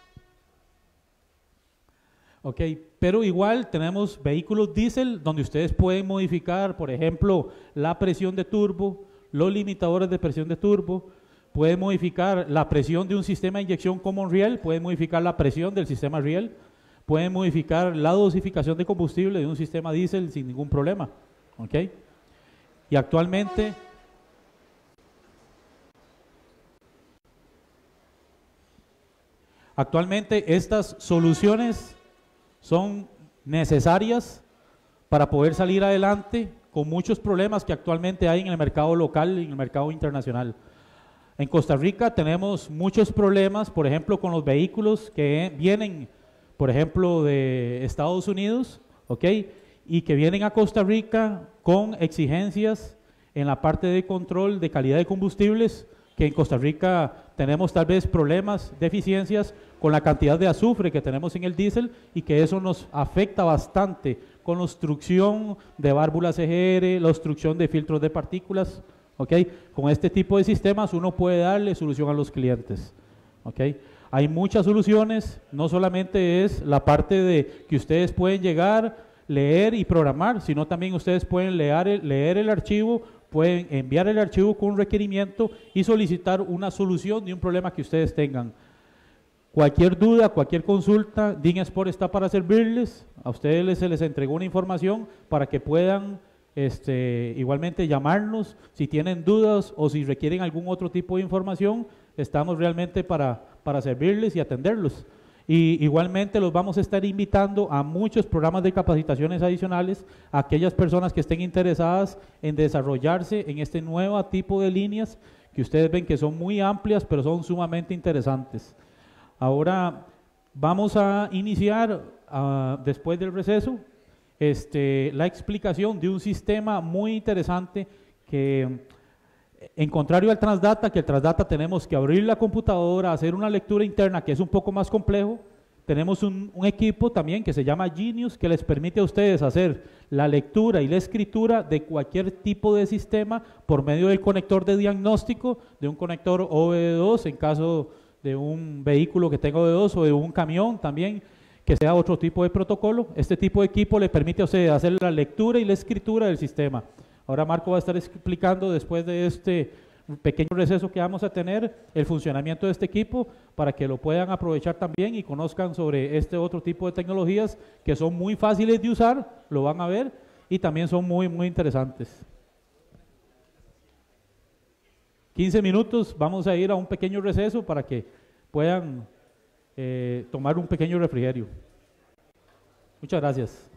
Ok, pero igual tenemos vehículos diésel donde ustedes pueden modificar, por ejemplo, la presión de turbo, los limitadores de presión de turbo, pueden modificar la presión de un sistema de inyección common rail, pueden modificar la presión del sistema rail, pueden modificar la dosificación de combustible de un sistema diésel sin ningún problema. Ok, y actualmente actualmente estas soluciones son necesarias para poder salir adelante con muchos problemas que actualmente hay en el mercado local y en el mercado internacional. En Costa Rica tenemos muchos problemas, por ejemplo, con los vehículos que vienen, por ejemplo, de Estados Unidos, ¿ok? Y que vienen a Costa Rica con exigencias en la parte de control de calidad de combustibles, que en Costa Rica tenemos tal vez problemas, deficiencias con la cantidad de azufre que tenemos en el diésel y que eso nos afecta bastante con la obstrucción de válvulas E G R, la obstrucción de filtros de partículas, ¿ok? Con este tipo de sistemas uno puede darle solución a los clientes, ¿ok? Hay muchas soluciones, no solamente es la parte de que ustedes pueden llegar, leer y programar, sino también ustedes pueden leer, leer el archivo, pueden enviar el archivo con un requerimiento y solicitar una solución de un problema que ustedes tengan. Cualquier duda, cualquier consulta, DINSport está para servirles. A ustedes les, se les entregó una información para que puedan este, igualmente llamarnos si tienen dudas o si requieren algún otro tipo de información. Estamos realmente para, para servirles y atenderlos. Y igualmente los vamos a estar invitando a muchos programas de capacitaciones adicionales a aquellas personas que estén interesadas en desarrollarse en este nuevo tipo de líneas que ustedes ven que son muy amplias pero son sumamente interesantes. Ahora vamos a iniciar uh, después del receso este, la explicación de un sistema muy interesante que, en contrario al Transdata, que el Transdata tenemos que abrir la computadora, hacer una lectura interna que es un poco más complejo, tenemos un, un equipo también que se llama Genius que les permite a ustedes hacer la lectura y la escritura de cualquier tipo de sistema por medio del conector de diagnóstico, de un conector O B D dos en caso de un vehículo que tenga O B D dos o de un camión también que sea otro tipo de protocolo. Este tipo de equipo le permite a ustedes hacer la lectura y la escritura del sistema. Ahora Marco va a estar explicando después de este pequeño receso que vamos a tener el funcionamiento de este equipo para que lo puedan aprovechar también y conozcan sobre este otro tipo de tecnologías que son muy fáciles de usar, lo van a ver, y también son muy muy interesantes. quince minutos, vamos a ir a un pequeño receso para que puedan eh, tomar un pequeño refrigerio. Muchas gracias.